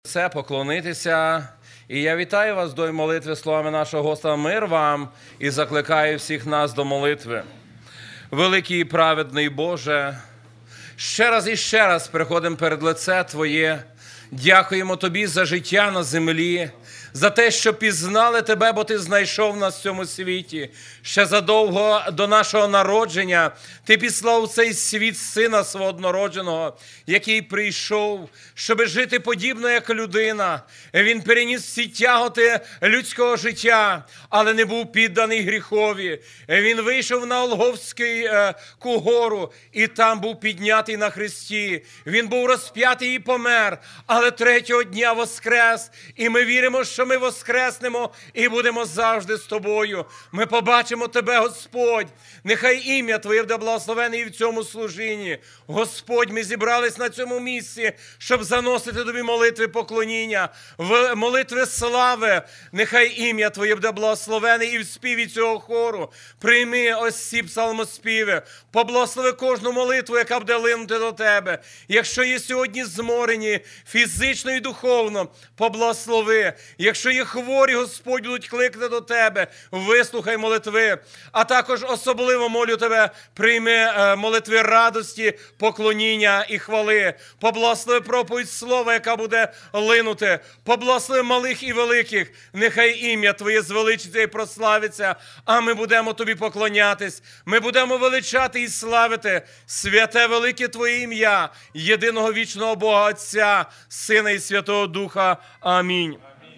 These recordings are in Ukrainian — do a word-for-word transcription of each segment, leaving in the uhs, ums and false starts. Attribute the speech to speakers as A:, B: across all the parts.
A: Це поклонитися. І я вітаю вас до молитви словами нашого Господа. Мир вам і закликаю всіх нас до молитви. Великий і праведний Боже, ще раз і ще раз приходимо перед лице Твоє. Дякуємо Тобі за життя на землі, за те, що пізнали Тебе, бо Ти знайшов нас в цьому світі. Ще задовго до нашого народження Ти післав в цей світ Сина свого однородженого, який прийшов, щоби жити подібно, як людина. Він переніс всі тяготи людського життя, але не був підданий гріхові. Він вийшов на Голгофську гору і там був піднятий на хресті. Він був розп'ятий і помер, але третього дня воскрес. І ми віримо, що ми воскреснемо і будемо завжди з Тобою. Ми побачимо Тебе, Господь. Нехай ім'я Твоє буде благословене і в цьому служінні. Господь, ми зібрались на цьому місці, щоб заносити Тобі молитви поклоніння, молитви слави. Нехай ім'я Твоє буде благословене і в співі цього хору. Прийми ось ці псалмоспіви. Поблагослови кожну молитву, яка буде линути до Тебе. Якщо є сьогодні зморені фізично і духовно, поблагослови. Якщо є хворі, Господь, будуть кликати до Тебе, вислухай молитви. А також особливо молю Тебе, прийми молитви радості, поклоніння і хвали. Поблагослови проповідь слова, яка буде линути. Поблагослови малих і великих. Нехай ім'я Твоє звеличиться і прославиться, а ми будемо Тобі поклонятись. Ми будемо величати і славити святе велике Твоє ім'я, єдиного вічного Бога Отця, Сина і Святого Духа. Амінь.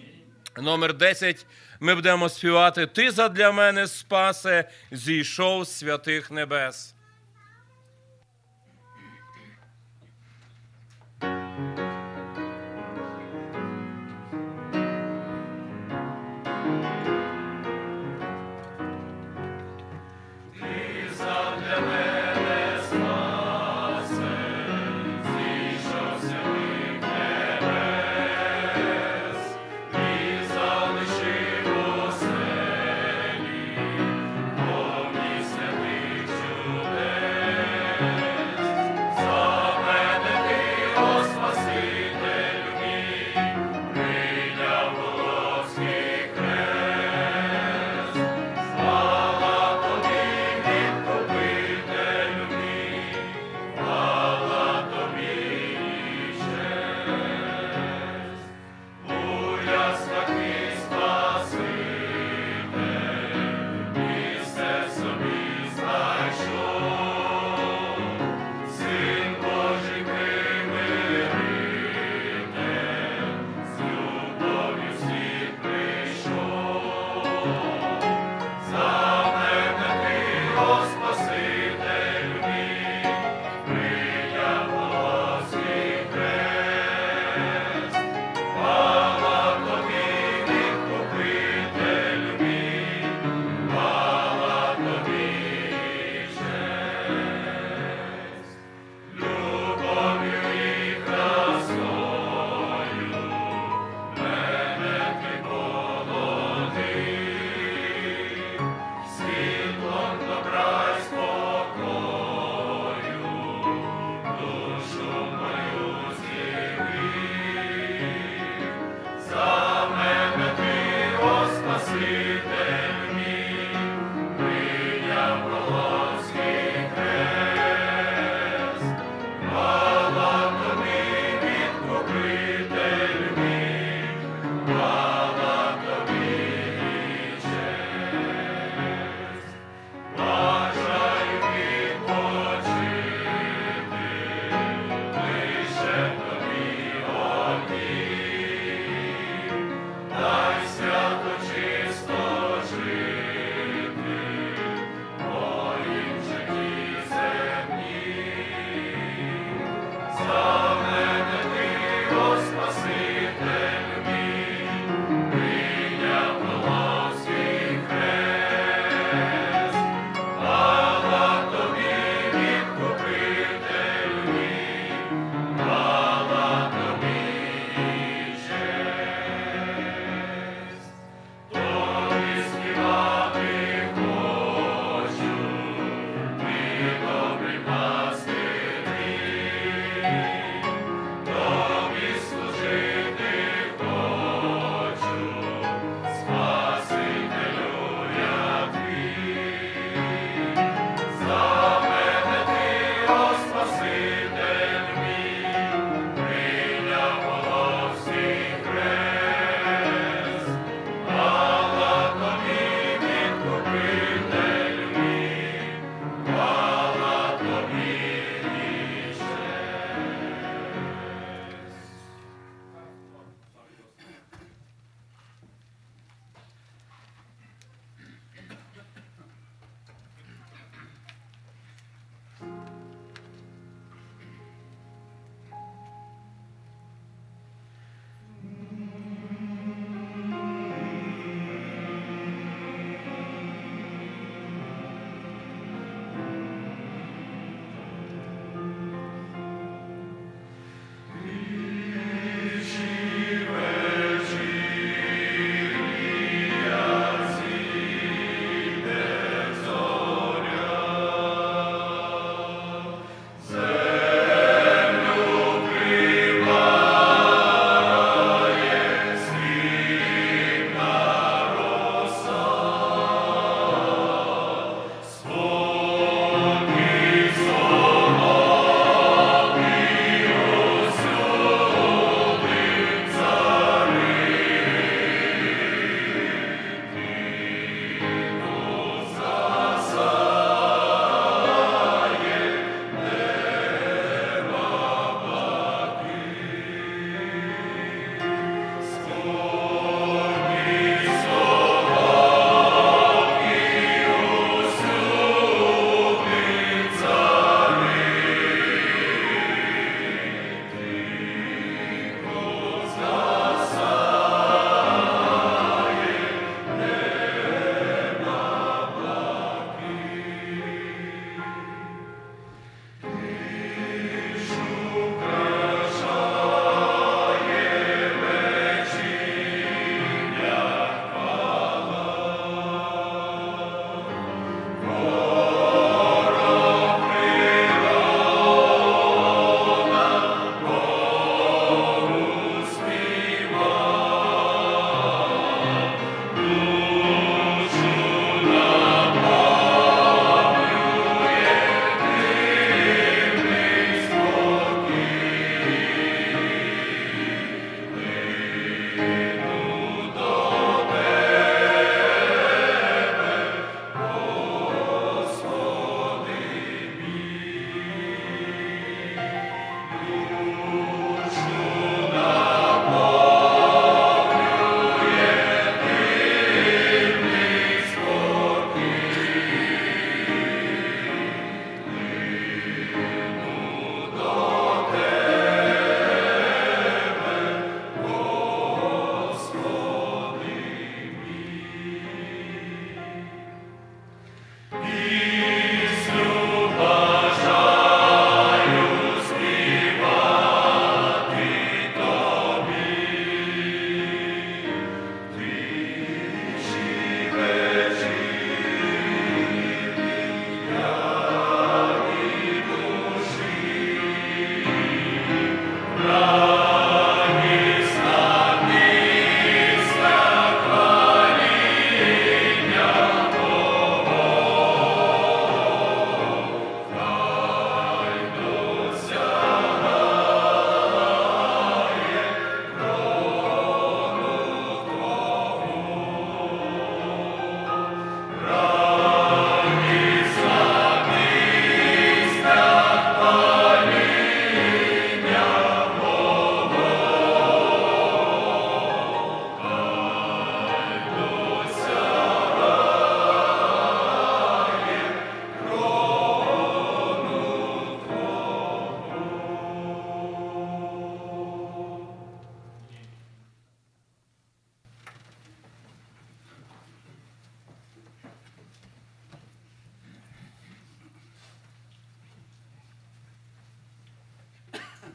A: Номер десять ми будемо співати «Ти задля мене, спасе, зійшов з святих небес».
B: Чудес.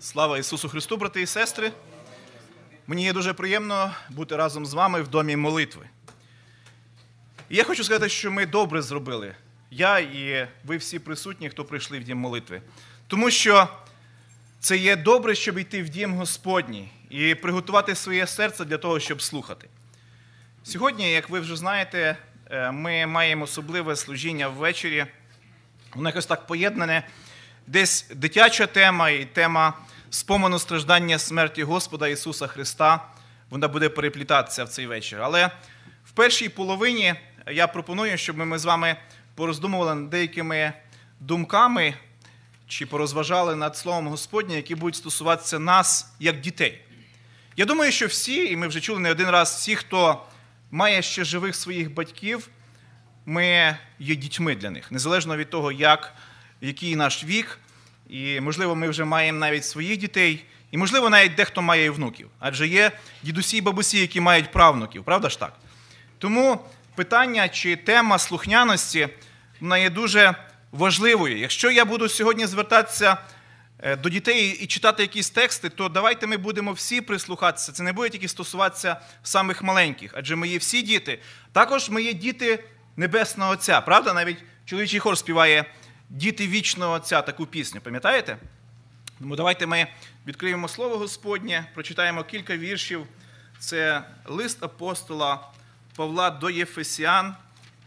B: Слава Ісусу Христу, брати і сестри! Мені є дуже приємно бути разом з вами в домі молитви. І я хочу сказати, що ми добре зробили. Я і ви всі присутні, хто прийшли в дім молитви. Тому що це є добре, щоб йти в дім Господній і приготувати своє серце для того, щоб слухати. Сьогодні, як ви вже знаєте, ми маємо особливе служіння ввечері. Воно якось так поєднане. Десь дитяча тема і тема спомину страждання смерті Господа Ісуса Христа, вона буде переплітатися в цей вечір. Але в першій половині я пропоную, щоб ми з вами пороздумували над деякими думками чи порозважали над Словом Господнім, які будуть стосуватися нас як дітей. Я думаю, що всі, і ми вже чули не один раз, всі, хто має ще живих своїх батьків, ми є дітьми для них, незалежно від того, як, який наш вік. І, можливо, ми вже маємо навіть своїх дітей, і, можливо, навіть дехто має і внуків. Адже є дідусі і бабусі, які мають правнуків, правда ж так? Тому питання чи тема слухняності, вона є дуже важливою. Якщо я буду сьогодні звертатися до дітей і читати якісь тексти, то давайте ми будемо всі прислухатися. Це не буде тільки стосуватися самих маленьких, адже ми є всі діти. Також ми є діти Небесного Отця, правда? Навіть чоловічий хор співає «Діти вічного Отця» таку пісню, пам'ятаєте? Тому давайте ми відкриємо Слово Господнє, прочитаємо кілька віршів. Це лист апостола Павла до Єфесян,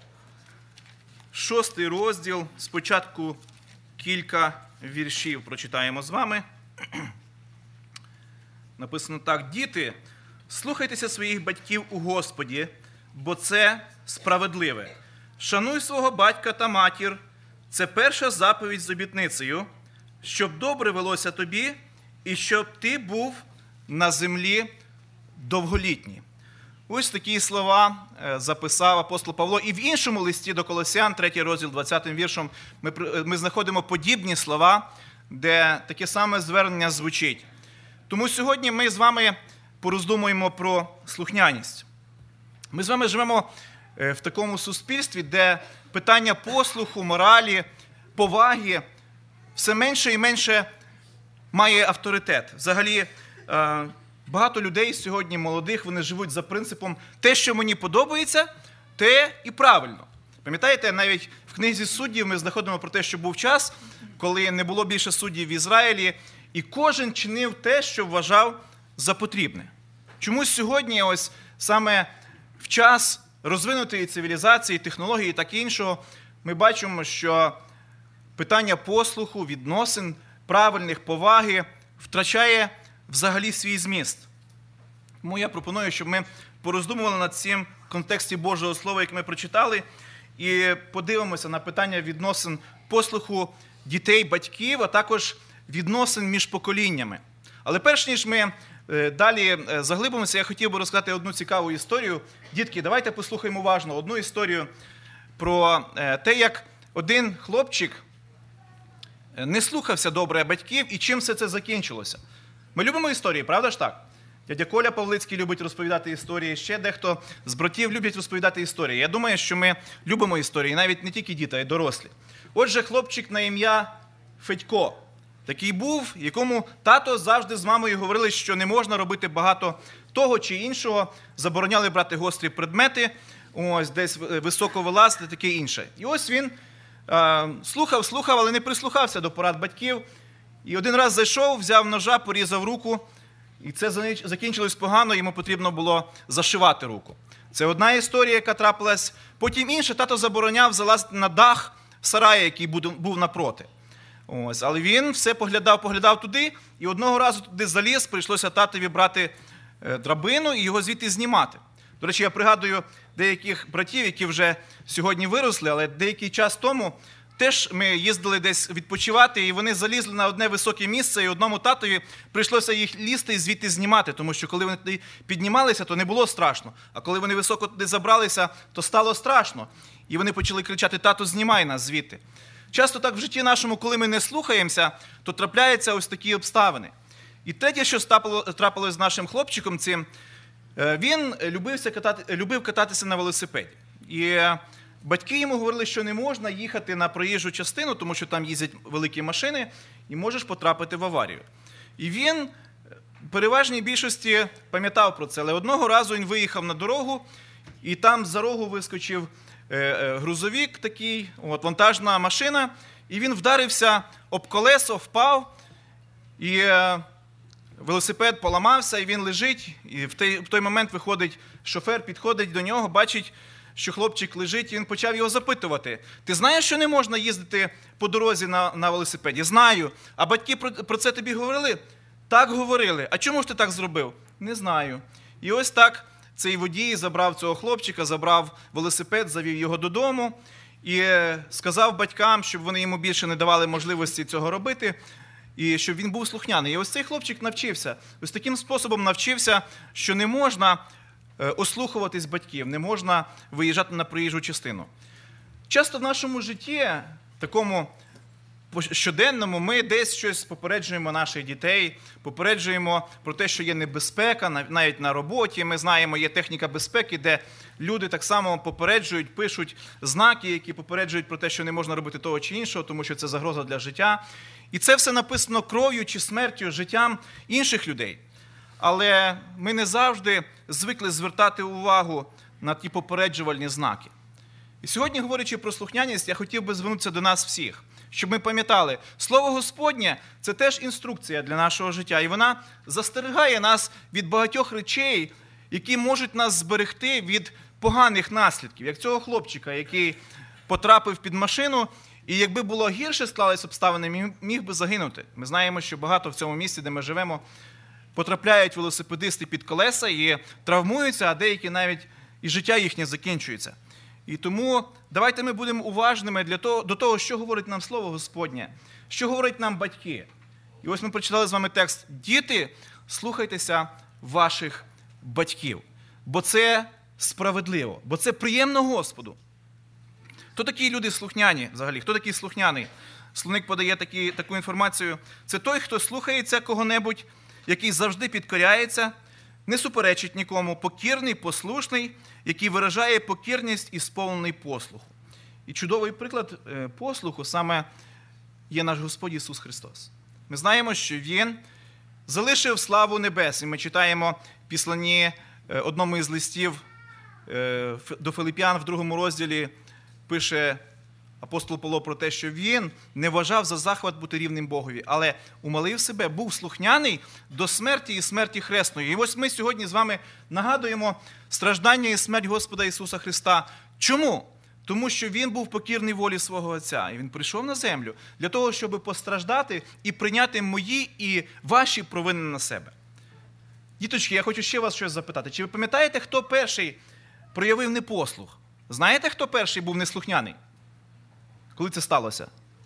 B: шостий розділ, спочатку кілька віршів прочитаємо з вами. Написано так: «Діти, слухайтеся своїх батьків у Господі, бо це справедливе. Шануй свого батька та матір, це перша заповідь з обітницею, щоб добре велося тобі і щоб ти був на землі довголітній». Ось такі слова записав апостол Павло. І в іншому листі до Колосян, третій розділ, двадцятим віршом, ми, ми знаходимо подібні слова, де таке саме звернення звучить. Тому сьогодні ми з вами пороздумуємо про слухняність. Ми з вами живемо в такому суспільстві, де питання послуху, моралі, поваги все менше і менше має авторитет. Взагалі, багато людей сьогодні, молодих, вони живуть за принципом «те, що мені подобається, те і правильно». Пам'ятаєте, навіть в книзі суддів ми знаходимо про те, що був час, коли не було більше суддів в Ізраїлі, і кожен чинив те, що вважав за потрібне. Чомусь сьогодні, ось саме в час розвинутої цивілізації, технології і так іншого, ми бачимо, що питання послуху, відносин, правильних, поваги втрачає взагалі свій зміст. Тому я пропоную, щоб ми пороздумували над цим в контексті Божого Слова, яке ми прочитали, і подивимося на питання відносин послуху дітей, батьків, а також відносин між поколіннями. Але перш ніж ми далі заглибимося, я хотів би розказати одну цікаву історію. Дітки, давайте послухаємо уважно одну історію про те, як один хлопчик не слухався добре батьків і чим все це закінчилося. Ми любимо історії, правда ж так? Дядя Коля Павлицький любить розповідати історії, ще дехто з братів любить розповідати історії. Я думаю, що ми любимо історії, навіть не тільки діти, а й дорослі. Отже, хлопчик на ім'я Федько. Такий був, якому тато завжди з мамою говорили, що не можна робити багато того чи іншого, забороняли брати гострі предмети, ось десь високо вилазити, таке інше. І ось він е, слухав, слухав, але не прислухався до порад батьків. І один раз зайшов, взяв ножа, порізав руку, і це закінчилось погано, йому потрібно було зашивати руку. Це одна історія, яка трапилась. Потім інша, тато забороняв залазити на дах сарая, який був напроти. Ось, але він все поглядав, поглядав туди, і одного разу туди заліз, прийшлося татові брати драбину і його звідти знімати. До речі, я пригадую деяких братів, які вже сьогодні виросли, але деякий час тому теж ми їздили десь відпочивати, і вони залізли на одне високе місце, і одному татові прийшлося їх лізти і звідти знімати, тому що коли вони туди піднімалися, то не було страшно, а коли вони високо туди забралися, то стало страшно. І вони почали кричати: «Тату, знімай нас звідти». Часто так в житті нашому, коли ми не слухаємося, то трапляються ось такі обставини. І третє, що трапилось з нашим хлопчиком цим, він любився катати, любив кататися на велосипеді. І батьки йому говорили, що не можна їхати на проїжджу частину, тому що там їздять великі машини, і можеш потрапити в аварію. І він в переважній більшості пам'ятав про це. Але одного разу він виїхав на дорогу, і там за рогу вискочив грузовик такий, от, вантажна машина, і він вдарився об колесо, впав, і велосипед поламався, і він лежить, і в той, в той момент виходить шофер, підходить до нього, бачить, що хлопчик лежить, і він почав його запитувати: ти знаєш, що не можна їздити по дорозі на, на велосипеді? Знаю. А батьки про, про це тобі говорили? Так, говорили. А чому ж ти так зробив? Не знаю. І ось так цей водій забрав цього хлопчика, забрав велосипед, завів його додому і сказав батькам, щоб вони йому більше не давали можливості цього робити, і щоб він був слухняний. І ось цей хлопчик навчився, ось таким способом навчився, що не можна ослухуватись батьків, не можна виїжджати на проїжджу частину. Часто в нашому житті, такому щоденному, ми десь щось попереджуємо наших дітей, попереджуємо про те, що є небезпека, навіть на роботі. Ми знаємо, є техніка безпеки, де люди так само попереджують, пишуть знаки, які попереджують про те, що не можна робити того чи іншого, тому що це загроза для життя. І це все написано кров'ю чи смертю, життям інших людей. Але ми не завжди звикли звертати увагу на ті попереджувальні знаки. І сьогодні, говорячи про слухняність, я хотів би звернутися до нас всіх, щоб ми пам'ятали, Слово Господнє – це теж інструкція для нашого життя, і вона застерігає нас від багатьох речей, які можуть нас зберегти від поганих наслідків, як цього хлопчика, який потрапив під машину, і якби було гірше склались обставини, міг би загинути. Ми знаємо, що багато в цьому місті, де ми живемо, потрапляють велосипедисти під колеса і травмуються, а деякі навіть і життя їхнє закінчується. І тому давайте ми будемо уважними для того, до того, що говорить нам Слово Господнє, що говорять нам батьки. І ось ми прочитали з вами текст: «Діти, слухайтеся ваших батьків, бо це справедливо, бо це приємно Господу». Хто такі люди слухняні взагалі? Хто такий слухняний? Словник подає такі, таку інформацію. Це той, хто слухається кого-небудь, який завжди підкоряється, не суперечить нікому, покірний, послушний, який виражає покірність і сповнений послуху. І чудовий приклад послуху саме є наш Господь Ісус Христос. Ми знаємо, що Він залишив славу небес. І ми читаємо в післанні одному із листів до Филип'ян в другому розділі, пише апостол Павло про те, що він не вважав за захват бути рівним Богові, але умалив себе, був слухняний до смерті і смерті хресної. І ось ми сьогодні з вами нагадуємо страждання і смерть Господа Ісуса Христа. Чому? Тому що Він був покірний волі свого Отця. І Він прийшов на землю для того, щоб постраждати і прийняти мої і ваші провини на себе. Діточки, я хочу ще вас щось запитати. Чи ви пам'ятаєте, хто перший проявив непослух? Знаєте, хто перший був неслухняний? Коли це сталося?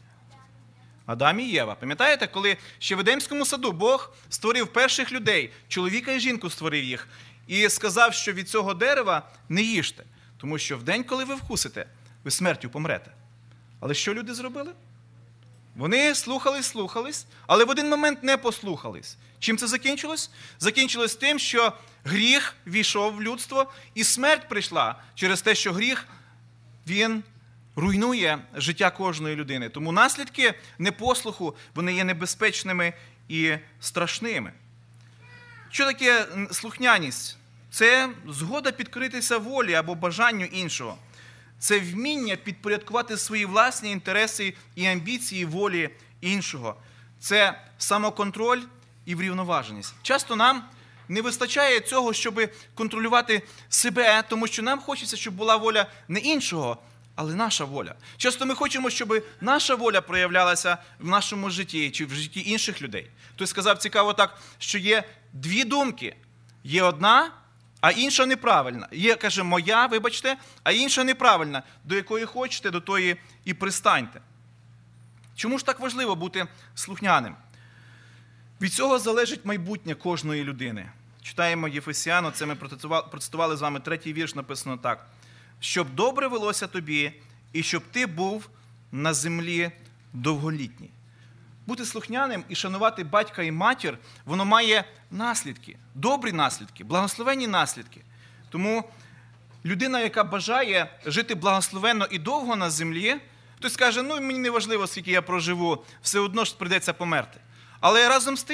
B: Адам і Єва. Пам'ятаєте, коли ще в Едемському саду Бог створив перших людей, чоловіка і жінку створив їх, і сказав, що від цього дерева не їжте, тому що в день, коли ви вкусите, ви смертю помрете. Але що люди зробили? Вони слухались, слухались, але в один момент не послухались. Чим це закінчилось? Закінчилось тим, що гріх війшов в людство, і смерть прийшла через те, що гріх, він руйнує життя кожної людини. Тому наслідки непослуху, вони є небезпечними і страшними. Що таке слухняність? Це згода підкоритися волі або бажанню іншого. Це вміння підпорядкувати свої власні інтереси і амбіції волі іншого. Це самоконтроль і врівноваженість. Часто нам не вистачає цього, щоб контролювати себе, тому що нам хочеться, щоб була воля не іншого, але наша воля. Часто ми хочемо, щоб наша воля проявлялася в нашому житті чи в житті інших людей. Хтось сказав цікаво так, що є дві думки. Є одна, а інша неправильна. Є, каже, моя, вибачте, а інша неправильна. До якої хочете, до тої і пристаньте. Чому ж так важливо бути слухняним? Від цього залежить майбутнє кожної людини. Читаємо Єфесяну, це ми процитували з вами третій вірш, написано так. «Щоб добре велося тобі, і щоб ти був на землі довголітній». Бути слухняним і шанувати батька і матір, воно має наслідки, добрі наслідки, благословенні наслідки. Тому людина, яка бажає жити благословенно і довго на землі, хтось скаже, ну мені не важливо, скільки я проживу, все одно ж прийдеться померти. Але разом з тим,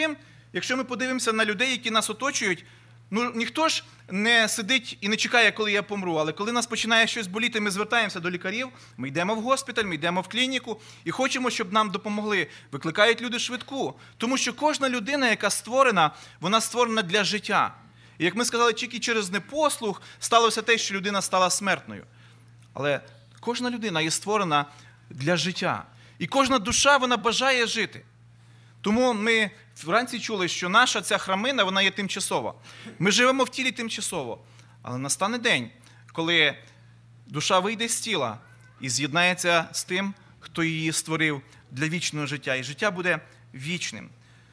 B: Якщо ми подивимося на людей, які нас оточують, ну ніхто ж не сидить і не чекає, коли я помру, але коли нас починає щось боліти, ми звертаємося до лікарів, ми йдемо в госпіталь, ми йдемо в клініку і хочемо, щоб нам допомогли. Викликають люди швидку, тому що кожна людина, яка створена, вона створена для життя. І як ми сказали, тільки через непослух сталося те, що людина стала смертною. Але кожна людина є створена для життя. І кожна душа, вона бажає жити. Тому ми вранці чули, що наша ця храмина, вона є тимчасова. Ми живемо в тілі тимчасово. Але настане день, коли душа вийде з тіла і з'єднається з тим, хто її створив для вічного життя. І життя буде вічним.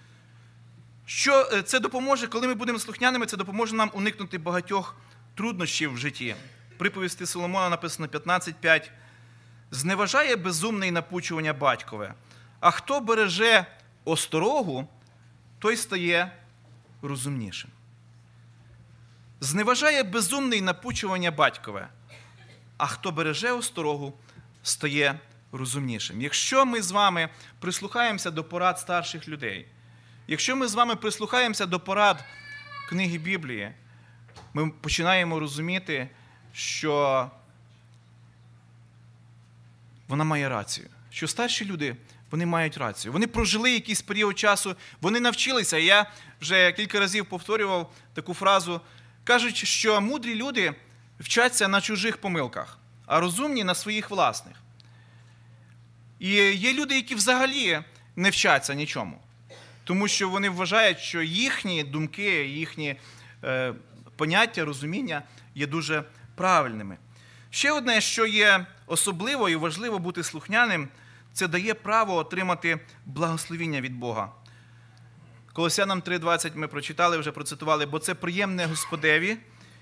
B: Що це допоможе, коли ми будемо слухняними, це допоможе нам уникнути багатьох труднощів в житті. Приповісти Соломона написано п'ятнадцять п'ять. «Зневажає безумний напучування батькове, а хто береже осторогу, той стає розумнішим». Зневажає безумний напучування батькове, а хто береже осторогу, стає розумнішим. Якщо ми з вами прислухаємося до порад старших людей, якщо ми з вами прислухаємося до порад книги Біблії, ми починаємо розуміти, що вона має рацію. Що старші люди, вони мають рацію. Вони прожили якийсь період часу, вони навчилися. Я вже кілька разів повторював таку фразу. Кажуть, що мудрі люди вчаться на чужих помилках, а розумні на своїх власних. І є люди, які взагалі не вчаться нічому. Тому що вони вважають, що їхні думки, їхні е, поняття, розуміння є дуже правильними. Ще одне, що є особливо і важливо бути слухняним, це дає право отримати благословіння від Бога. Колосянам три двадцять ми прочитали, вже процитували, бо це приємне Господеві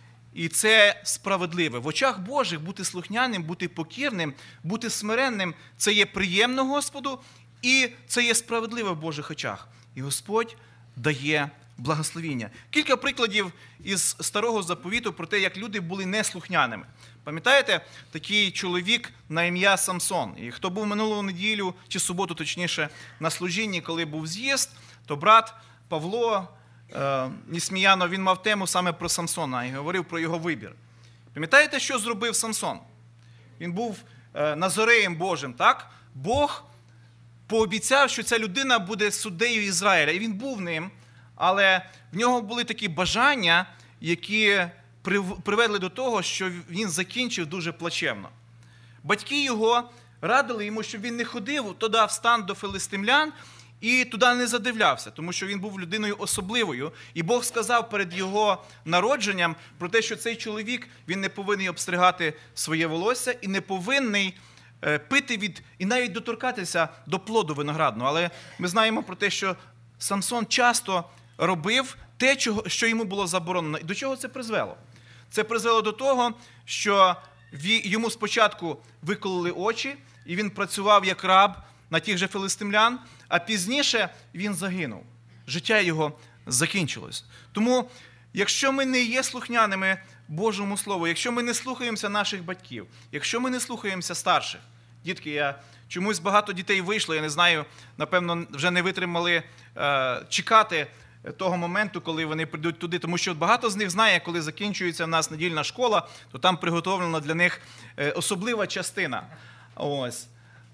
B: і це справедливе. В очах Божих бути слухняним, бути покірним, бути смиренним – це є приємно Господу і це є справедливе в Божих очах. І Господь дає благословіння. Кілька прикладів із Старого Заповіту про те, як люди були неслухняними. Пам'ятаєте, такий чоловік на ім'я Самсон. І хто був минулу неділю, чи суботу точніше, на служінні, коли був з'їзд, то брат Павло е, Несміянов, він мав тему саме про Самсона і говорив про його вибір. Пам'ятаєте, що зробив Самсон? Він був е, назореєм Божим, так? Бог пообіцяв, що ця людина буде суддею Ізраїля. І він був ним, але в нього були такі бажання, які приведли до того, що він закінчив дуже плачевно. Батьки його радили йому, щоб він не ходив туди в стан до филистимлян і туди не задивлявся, тому що він був людиною особливою. І Бог сказав перед його народженням про те, що цей чоловік, він не повинен обстригати своє волосся і не повинен пити від, і навіть доторкатися до плоду виноградного. Але ми знаємо про те, що Самсон часто робив те, що йому було заборонено. І до чого це призвело? Це призвело до того, що йому спочатку викололи очі, і він працював як раб на тих же филистимлян, а пізніше він загинув. Життя його закінчилось. Тому, якщо ми не є слухняними Божому Слову, якщо ми не слухаємося наших батьків, якщо ми не слухаємося старших, дітки, я чомусь багато дітей вийшло, я не знаю, напевно, вже не витримали е, чекати того моменту, коли вони прийдуть туди, тому що багато з них знає, коли закінчується в нас недільна школа, то там приготовлена для них особлива частина. Ось.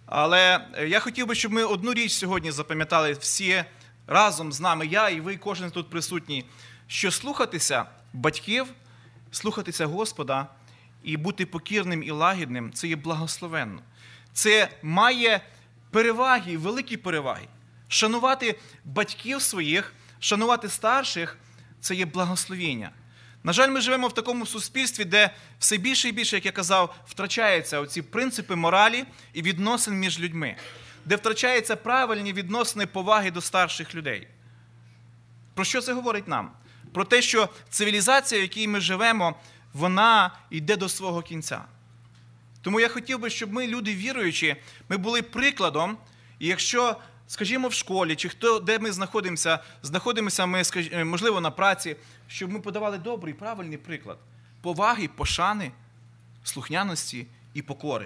B: Але я хотів би, щоб ми одну річ сьогодні запам'ятали всі разом з нами, я і ви, кожен тут присутній, що слухатися батьків, слухатися Господа і бути покірним і лагідним – це є благословенно. Це має переваги, великі переваги. Шанувати батьків своїх, шанувати старших – це є благословіння. На жаль, ми живемо в такому суспільстві, де все більше і більше, як я казав, втрачаються оці принципи моралі і відносин між людьми, де втрачаються правильні відносини поваги до старших людей. Про що це говорить нам? Про те, що цивілізація, в якій ми живемо, вона йде до свого кінця. Тому я хотів би, щоб ми, люди віруючі, ми були прикладом, і якщо, скажімо, в школі, чи хто, де ми знаходимося, знаходимося ми, можливо, на праці, щоб ми подавали добрий, правильний приклад поваги, пошани, слухняності і покори.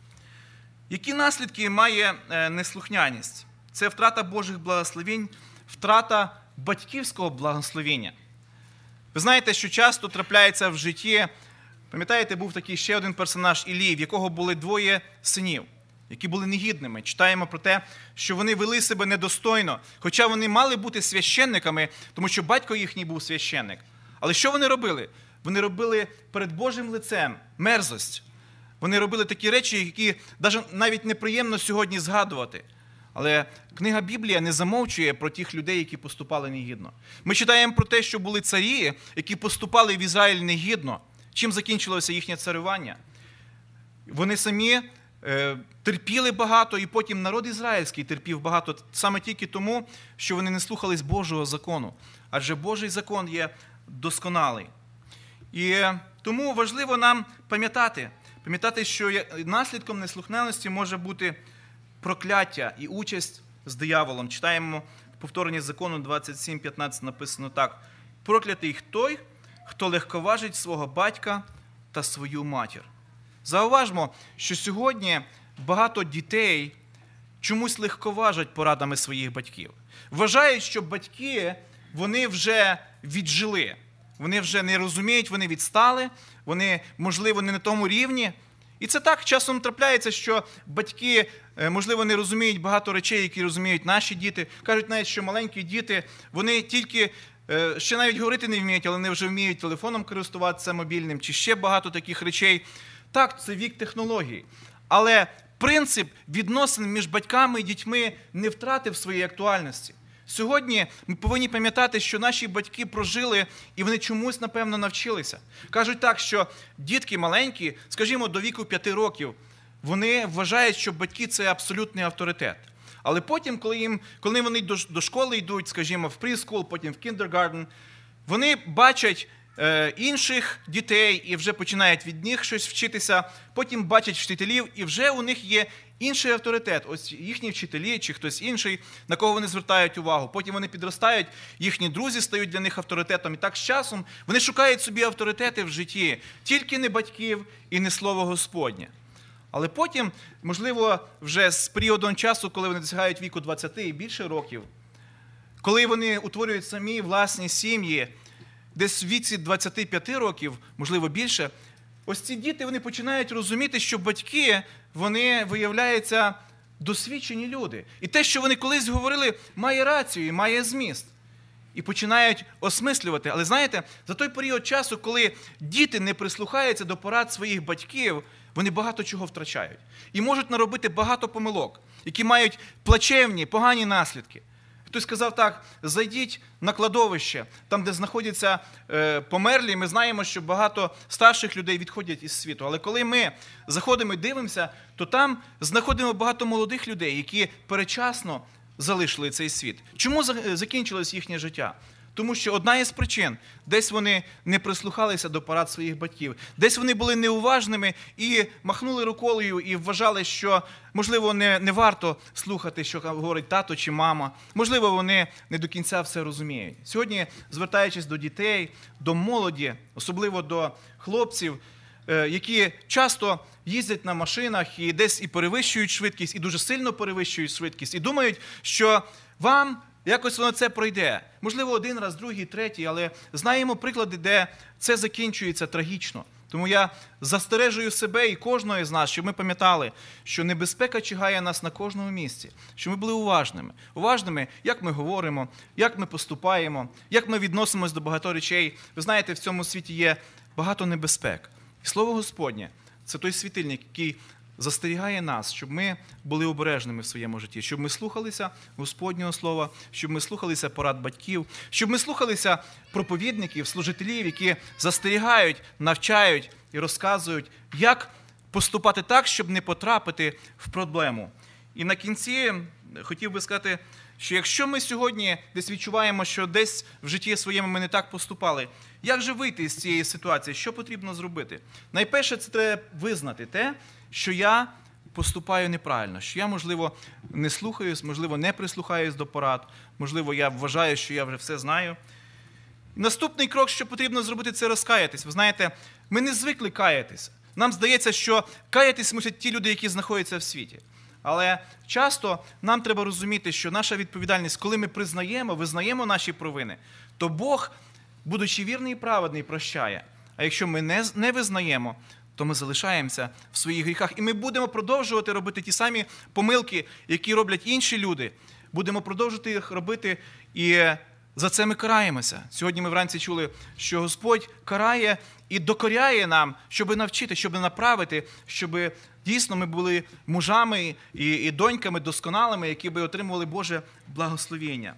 B: Які наслідки має неслухняність? Це втрата Божих благословінь, втрата батьківського благословіння. Ви знаєте, що часто трапляється в житті, пам'ятаєте, був такий ще один персонаж Іллі, в якого були двоє синів, які були негідними. Читаємо про те, що вони вели себе недостойно, хоча вони мали бути священниками, тому що батько їхній був священник. Але що вони робили? Вони робили перед Божим лицем мерзость. Вони робили такі речі, які навіть неприємно сьогодні згадувати. Але книга Біблія не замовчує про тих людей, які поступали негідно. Ми читаємо про те, що були царі, які поступали в Ізраїль негідно. Чим закінчилося їхнє царювання? Вони самі е, терпіли багато, і потім народ ізраїльський терпів багато саме тільки тому, що вони не слухались Божого закону. Адже Божий закон є досконалий. І тому важливо нам пам'ятати, пам'ятати, що наслідком неслухняності може бути прокляття і участь з дияволом. Читаємо в повторенні закону двадцять сім п'ятнадцять написано так. «Проклятий той, хто легковажить свого батька та свою матір». Зауважмо, що сьогодні багато дітей чомусь легковажать порадами своїх батьків. Вважають, що батьки, вони вже віджили. Вони вже не розуміють, вони відстали, вони, можливо, не на тому рівні. І це так часом трапляється, що батьки, можливо, не розуміють багато речей, які розуміють наші діти. Кажуть навіть, що маленькі діти, вони тільки ще навіть говорити не вміють, але вони вже вміють телефоном користуватися мобільним, чи ще багато таких речей. Так, це вік технологій. Але принцип відносин між батьками і дітьми не втратив своєї актуальності. Сьогодні ми повинні пам'ятати, що наші батьки прожили, і вони чомусь, напевно, навчилися. Кажуть так, що дітки маленькі, скажімо, до віку п'яти років, вони вважають, що батьки – це абсолютний авторитет. Але потім, коли, їм, коли вони до, до школи йдуть, скажімо, в прескул, потім в кіндергарден, вони бачать е, інших дітей і вже починають від них щось вчитися, потім бачать вчителів, і вже у них є інший авторитет. Ось їхні вчителі чи хтось інший, на кого вони звертають увагу. Потім вони підростають, їхні друзі стають для них авторитетом. І так з часом вони шукають собі авторитети в житті. Тільки не батьків і не слово Господнє. Але потім, можливо, вже з періодом часу, коли вони досягають віку двадцяти і більше років, коли вони утворюють самі власні сім'ї, десь в віці двадцяти п'яти років, можливо більше, ось ці діти, вони починають розуміти, що батьки, вони, виявляються, досвідчені люди. І те, що вони колись говорили, має рацію і має зміст. І починають осмислювати. Але знаєте, за той період часу, коли діти не прислухаються до порад своїх батьків, вони багато чого втрачають. І можуть наробити багато помилок, які мають плачевні, погані наслідки. Хтось сказав так, зайдіть на кладовище, там, де знаходяться е, померлі, ми знаємо, що багато старших людей відходять із світу. Але коли ми заходимо і дивимося, то там знаходимо багато молодих людей, які передчасно залишили цей світ. Чому закінчилось їхнє життя? Тому що одна із причин, десь вони не прислухалися до порад своїх батьків, десь вони були неуважними і махнули рукою і вважали, що, можливо, не, не варто слухати, що говорить тато чи мама, можливо, вони не до кінця все розуміють. Сьогодні, звертаючись до дітей, до молоді, особливо до хлопців, які часто їздять на машинах і десь і перевищують швидкість, і дуже сильно перевищують швидкість, і думають, що вам якось воно це пройде. Можливо, один раз, другий, третій, але знаємо приклади, де це закінчується трагічно. Тому я застережую себе і кожного з нас, щоб ми пам'ятали, що небезпека чигає нас на кожному місці, щоб ми були уважними. Уважними, як ми говоримо, як ми поступаємо, як ми відносимось до багато речей. Ви знаєте, в цьому світі є багато небезпек. І Слово Господнє – це той світильник, який застерігає нас, щоб ми були обережними в своєму житті, щоб ми слухалися Господнього Слова, щоб ми слухалися порад батьків, щоб ми слухалися проповідників, служителів, які застерігають, навчають і розказують, як поступати так, щоб не потрапити в проблему. І на кінці хотів би сказати, що якщо ми сьогодні десь відчуваємо, що десь в житті своєму ми не так поступали, як же вийти з цієї ситуації? Що потрібно зробити? Найперше, це треба визнати те, що я поступаю неправильно, що я, можливо, не слухаюсь, можливо, не прислухаюсь до порад, можливо, я вважаю, що я вже все знаю. Наступний крок, що потрібно зробити, це розкаятись. Ви знаєте, ми не звикли каятися. Нам здається, що каятись мусять ті люди, які знаходяться в світі. Але часто нам треба розуміти, що наша відповідальність, коли ми признаємо, визнаємо наші провини, то Бог, будучи вірний і праведний, прощає. А якщо ми не, не визнаємо, то ми залишаємося в своїх гріхах. І ми будемо продовжувати робити ті самі помилки, які роблять інші люди. Будемо продовжувати їх робити, і за це ми караємося. Сьогодні ми вранці чули, що Господь карає і докоряє нам, щоб навчити, щоб направити, щоб дійсно ми були мужами і, і доньками досконалими, які би отримували Боже благословення.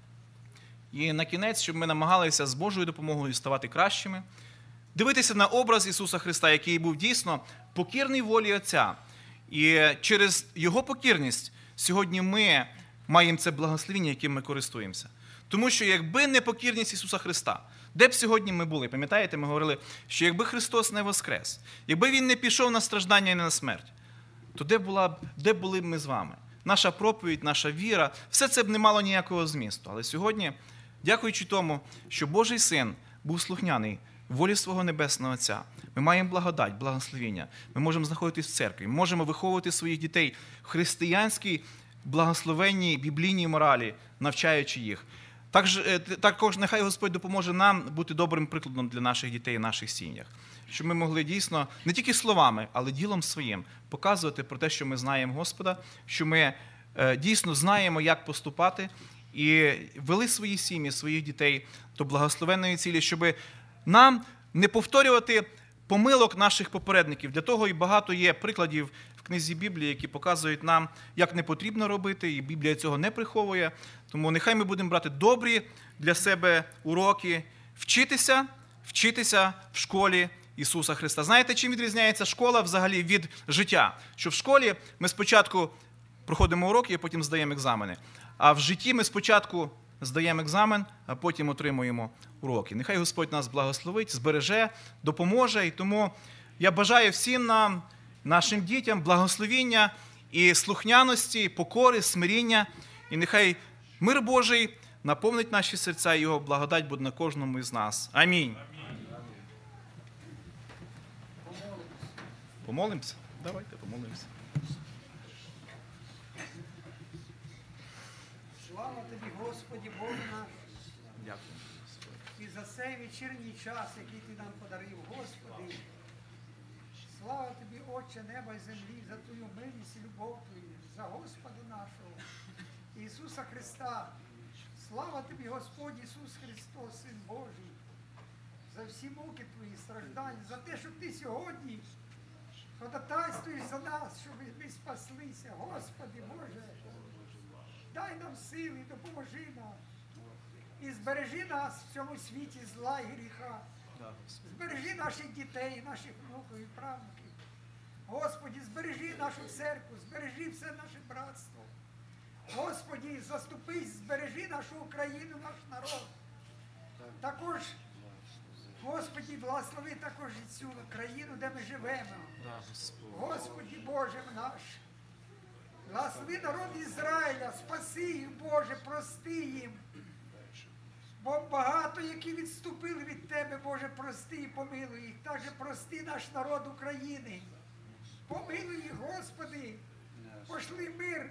B: І на кінець, щоб ми намагалися з Божою допомогою ставати кращими, дивитися на образ Ісуса Христа, який був дійсно покірний волі Отця. І через Його покірність сьогодні ми маємо це благословення, яким ми користуємося. Тому що якби не покірність Ісуса Христа, де б сьогодні ми були? Пам'ятаєте, ми говорили, що якби Христос не воскрес, якби Він не пішов на страждання і не на смерть, то де, була, де були б ми з вами? Наша проповідь, наша віра, все це б не мало ніякого змісту. Але сьогодні, дякуючи тому, що Божий Син був слухняний волі свого Небесного Отця, ми маємо благодать, благословення, ми можемо знаходитись в церкві, ми можемо виховувати своїх дітей в християнській, благословенній, біблійній моралі, навчаючи їх. Також, також нехай Господь допоможе нам бути добрим прикладом для наших дітей і наших сім'ях. Щоб ми могли дійсно, не тільки словами, але ділом своїм показувати про те, що ми знаємо Господа, що ми дійсно знаємо, як поступати, і вели свої сім'ї, своїх дітей до благословенної цілі, щоб нам не повторювати помилок наших попередників. Для того і багато є прикладів в книзі Біблії, які показують нам, як не потрібно робити, і Біблія цього не приховує. Тому нехай ми будемо брати добрі для себе уроки, вчитися, вчитися в школі Ісуса Христа. Знаєте, чим відрізняється школа взагалі від життя? Що в школі ми спочатку проходимо уроки, а потім здаємо екзамени. А в житті ми спочатку здаємо екзамен, а потім отримуємо уроки. Нехай Господь нас благословить, збереже, допоможе. І тому я бажаю всім нам, нашим дітям, благословіння і слухняності, покори, смиріння. І нехай мир Божий наповнить наші серця, і Його благодать буде на кожному із нас. Амінь. Помолимося? Давайте помолимося.
C: Слава Тобі, Господі, Боже наш,
B: Дякую.
C: і за цей вечірній час, який Ти нам подарив, Господи. Слава Тобі, Отче неба і землі, за Твою милість і любов Твою, за Господа нашого, Ісуса Христа. Слава Тобі, Господь Ісус Христос, Син Божий, за всі муки Твої, страждання, за те, що Ти сьогодні ходатайствуєш за нас, щоб ми спаслися. Господи, Боже, дай нам сили, допоможи нам. І збережи нас в цьому світі зла і гріха. Збережи наших дітей, наших внуків і правнуків. Господи, збережи нашу церкву, збережи все наше братство. Господи, заступись, збережи нашу Україну, наш народ. Також, Господи, благослови також і цю країну, де ми живемо. Господи, Боже наш. Благослови народ Ізраїля, спаси їх, Боже, прости їм. Бо багато, які відступили від Тебе, Боже, прости і помилуй їх. Також прости наш народ України. Помилуй їх, Господи. Пошли мир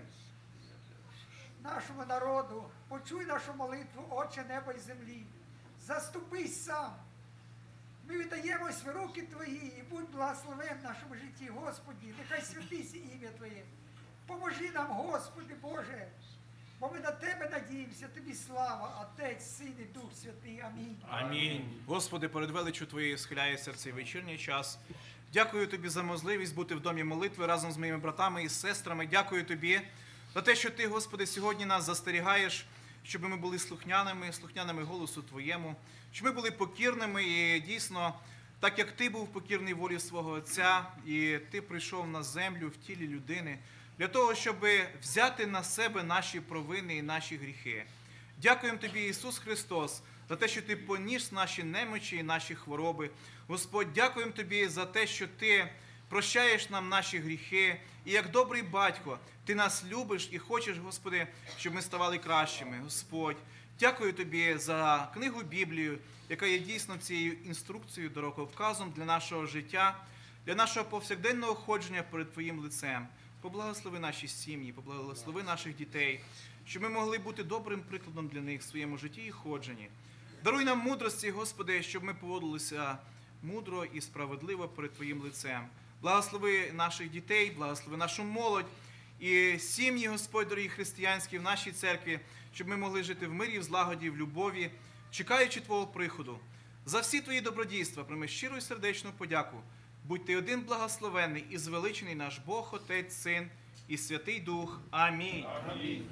C: нашому народу. Почуй нашу молитву, Отче неба і землі. Заступись сам. Ми віддаємось в руки Твої і будь благословен в нашому житті, Господи. Нехай святиться ім'я Твоє. Поможи нам, Господи Боже, бо ми на Тебе надіємося, Тобі слава, Отець, Син і Дух Святий. Амінь.
B: Амінь. Господи, перед величчю Твоєю схиляється в цей вечірній час. Дякую Тобі за можливість бути в домі молитви разом з моїми братами і сестрами. Дякую Тобі за те, що Ти, Господи, сьогодні нас застерігаєш, щоб ми були слухняними, слухняними голосу Твоєму, щоб ми були покірними і дійсно, так як Ти був покірний волі свого Отця, і Ти прийшов на землю в тілі людини, для того, щоб взяти на себе наші провини і наші гріхи. Дякуємо Тобі, Ісус Христос, за те, що Ти поніс наші немочі і наші хвороби. Господь, дякуємо Тобі за те, що Ти прощаєш нам наші гріхи. І як добрий батько, Ти нас любиш і хочеш, Господи, щоб ми ставали кращими. Господь, дякую Тобі за книгу Біблію, яка є дійсно цією інструкцією, дороговказом для нашого життя, для нашого повсякденного ходження перед Твоїм лицем. поблагослови наші сім'ї, поблагослови наших дітей, щоб ми могли бути добрим прикладом для них в своєму житті і ходженні. Даруй нам мудрості, Господи, щоб ми поводилися мудро і справедливо перед Твоїм лицем. Благослови наших дітей, благослови нашу молодь і сім'ї, Господь, дорогі християнські, в нашій церкві, щоб ми могли жити в мирі, в злагоді, в любові, чекаючи Твого приходу. За всі Твої добродійства прийми щиру і сердечну подяку. Будь Ти один благословенний і звеличений наш Бог, Отець, Син і Святий Дух. Амінь. Амінь.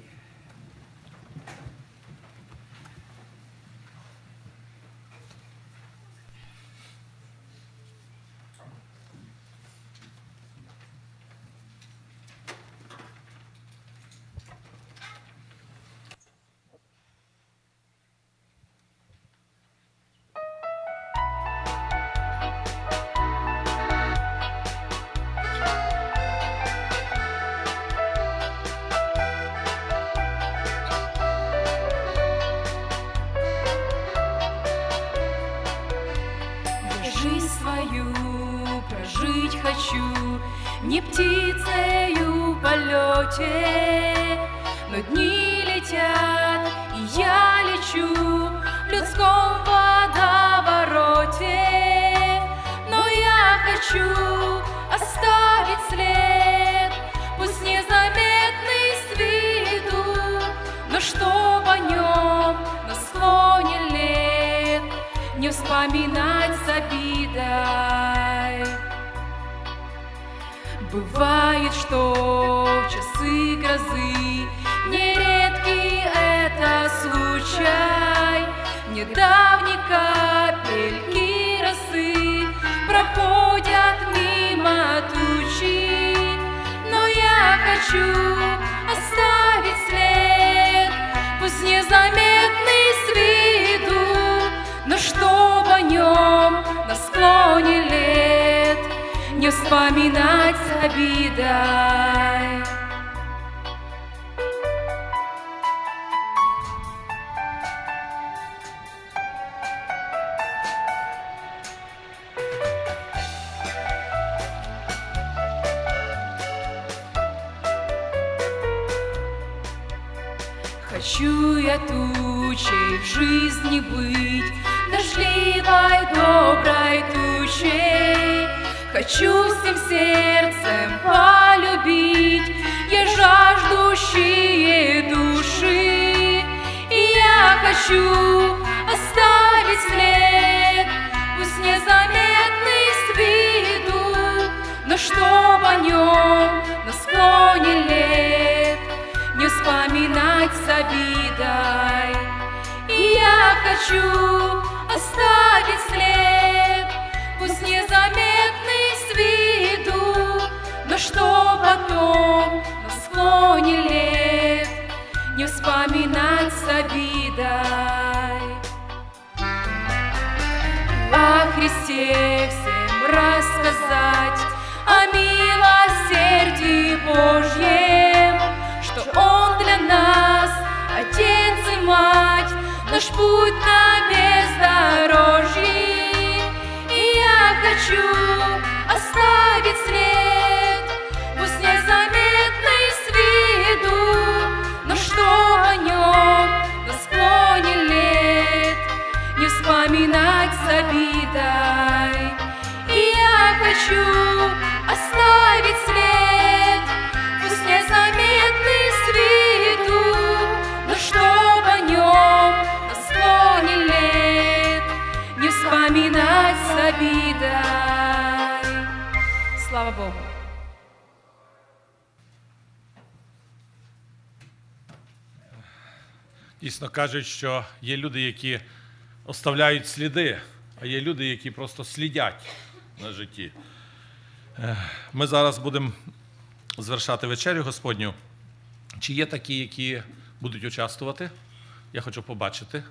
D: Прожить хочу не птицею в полете, но дни летят, и я лечу в людском водовороте. Но я хочу оставить след, пусть незаметный с виду, но чтоб о нем на склоне лет не вспоминать с обидой. Бывает, что в часы грозы нередкий это случай, недавней капельки росы проходят мимо тучи. Но я хочу оставить след, пусть незаметный с виду, но чтоб о нем на склоне лет не вспоминать с обидой. Хочу я тучей в жизни быть, дождливой, доброй тучей. Хочу всем сердцем полюбить я жаждущие души. И я хочу оставить след, пусть незаметный с виду, но чтоб о нем на склоне лет не вспоминать с обидой. И я хочу оставить след, пусть незаметный с виду, но что потом на склоне лет не вспоминать с обидой. О Христе всем рассказать, о милосердии Божьем, что Он для нас Отец и Мать, наш путь на бездорожье. И я хочу оставить след, пусть незаметный с виду, но что о нем на склоне лет не вспоминать с обидой. И я хочу оставить след, пусть незаметный с виду, но чтоб о нем на склоне лет не вспоминать с обидой. Слава Богу!
A: Дійсно кажуть, що є люди, які оставляють сліди, а є люди, які просто слідять на житті. Ми зараз будемо звершати вечерю Господню. Чи є такі, які будуть участвувати? Я хочу побачити.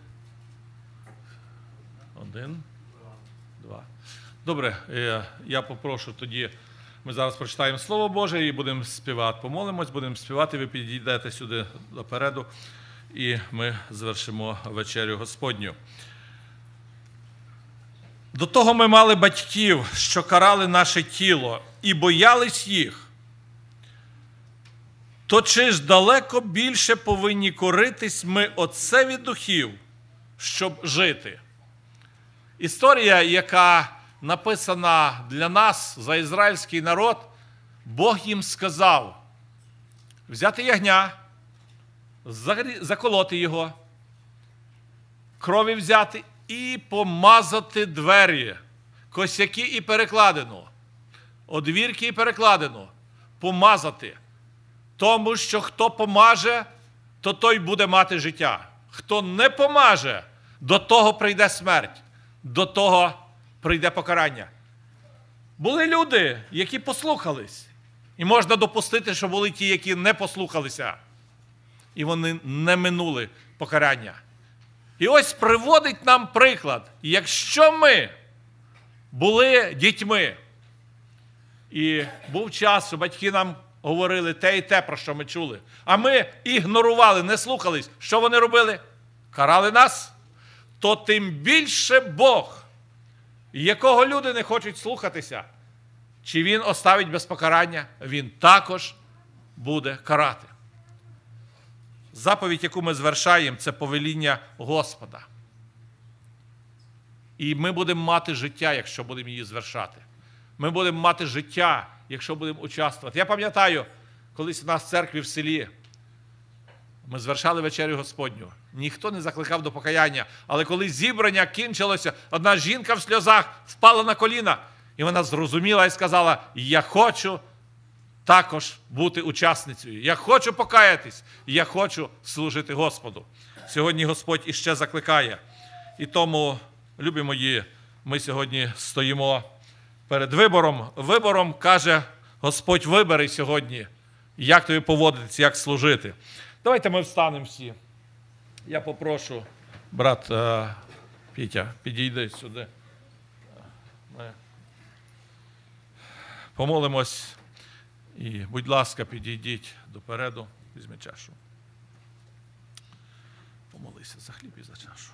A: Один, два. Добре, я попрошу тоді, ми зараз прочитаємо Слово Боже і будемо співати. Помолимось, будемо співати, ви підійдете сюди допереду, і ми звершимо вечерю Господню. До того ми мали батьків, що карали наше тіло, і боялись їх.
E: то чи ж далеко більше повинні коритись ми отцеві духів, щоб жити? Історія, яка написана для нас, за ізраїльський народ, Бог їм сказав взяти ягня, заколоти його, крові взяти і помазати двері, косяки і перекладину, одвірки і перекладину, помазати. Тому що хто помаже, то той буде мати життя. Хто не помаже, до того прийде смерть, до того прийде покарання. Були люди, які послухались. І можна допустити, що були ті, які не послухалися. І вони не минули покарання. І ось приводить нам приклад. Якщо ми були дітьми, і був час, що батьки нам говорили те і те, про що ми чули, а ми ігнорували, не слухались, що вони робили? Карали нас. То тим більше Бог, якого люди не хочуть слухатися, чи він оставить без покарання, він також буде карати. Заповідь, яку ми звершаємо, це повеління Господа. І ми будемо мати життя, якщо будемо її звершати. Ми будемо мати життя, якщо будемо участвувати. Я пам'ятаю, колись у нас в церкві в селі ми звершали вечерю Господню. Ніхто не закликав до покаяння. Але коли зібрання кінчилося, одна жінка в сльозах впала на коліна. І вона зрозуміла і сказала, я хочу також бути учасницею. Я хочу покаятись. Я хочу служити Господу. Сьогодні Господь іще закликає. І тому, любі мої, ми сьогодні стоїмо перед вибором. Вибором, каже Господь, вибери сьогодні, як тобі поводитися, як служити. Давайте ми встанемо всі. Я попрошу, брат е, Пітя, підійди сюди. Ми помолимось. І, будь ласка, підійдіть допереду, візьми чашу. Помолися за хліб і за чашу.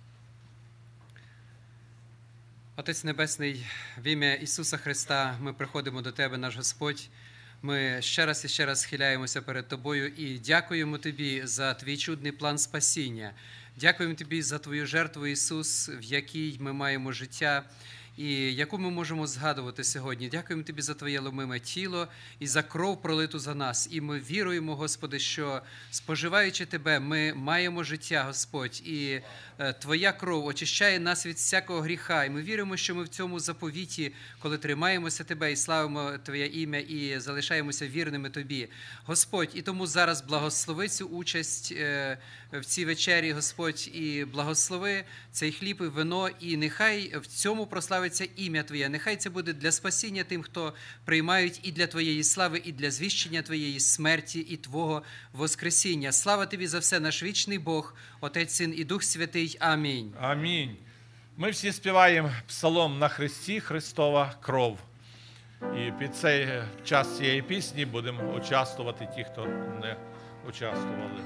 F: Отець Небесний, в ім'я Ісуса Христа ми приходимо до Тебе, наш Господь. Ми ще раз і ще раз схиляємося перед Тобою і дякуємо Тобі за Твій чудний план спасіння. Дякуємо Тобі за Твою жертву, Ісус, в якій ми маємо життя і яку ми можемо згадувати сьогодні. Дякуємо Тобі за Твоє ломиме тіло і за кров, пролиту за нас. І ми віруємо, Господи, що, споживаючи Тебе, ми маємо життя, Господь, і Твоя кров очищає нас від всякого гріха. І ми віримо, що ми в цьому заповіті, коли тримаємося Тебе і славимо Твоє ім'я, і залишаємося вірними Тобі. Господь, і тому зараз благослови цю участь в цій вечері, Господь, і благослови цей хліб і вино, і нехай в цьому прославиться ім'я Твоє. Нехай це буде для спасіння тим, хто приймають, і для Твоєї слави, і для звіщення Твоєї смерті, і Твого воскресіння. Слава Тобі за все, наш вічний Бог, Отець, Син і Дух Святий. Амінь.
E: Амінь. Ми всі співаємо псалом «На Христі Христова кров». І під цей час цієї пісні будемо участвувати ті, хто не участвували.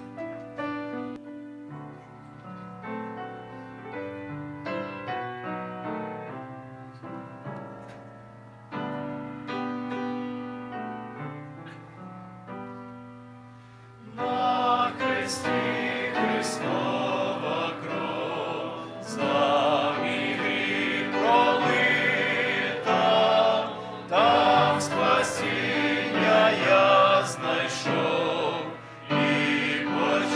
G: Спасіння я знайшов і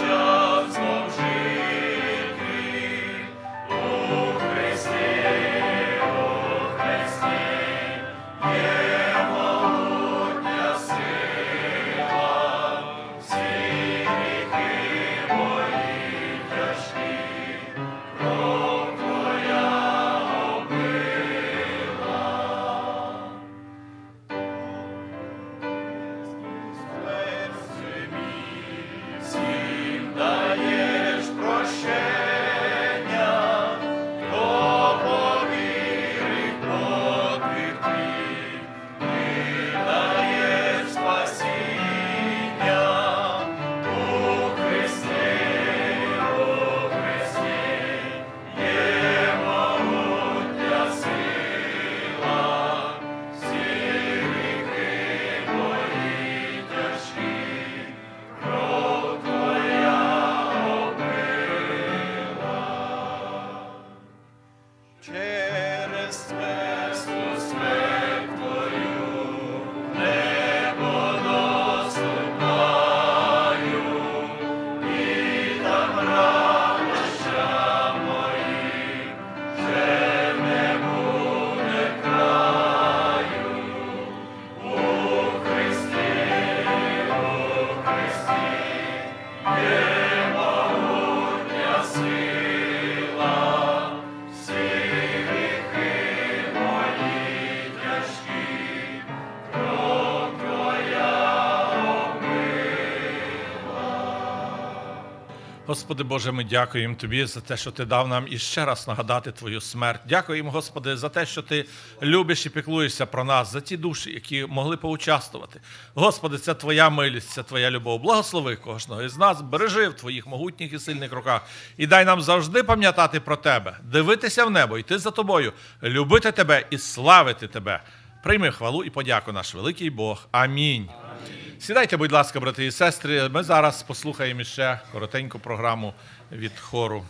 E: Господи Боже, ми дякуємо Тобі за те, що Ти дав нам іще раз нагадати Твою смерть. Дякуємо, Господи, за те, що Ти любиш і піклуєшся про нас, за ті душі, які могли поучаствувати. Господи, це Твоя милість, це Твоя любов. Благослови кожного із нас, бережи в Твоїх могутніх і сильних руках. І дай нам завжди пам'ятати про Тебе, дивитися в небо, йти за Тобою, любити Тебе і славити Тебе. Прийми хвалу і подяку наш великий Бог. Амінь. Сідайте, будь ласка, брати і сестри, ми зараз послухаємо ще коротеньку програму від хору.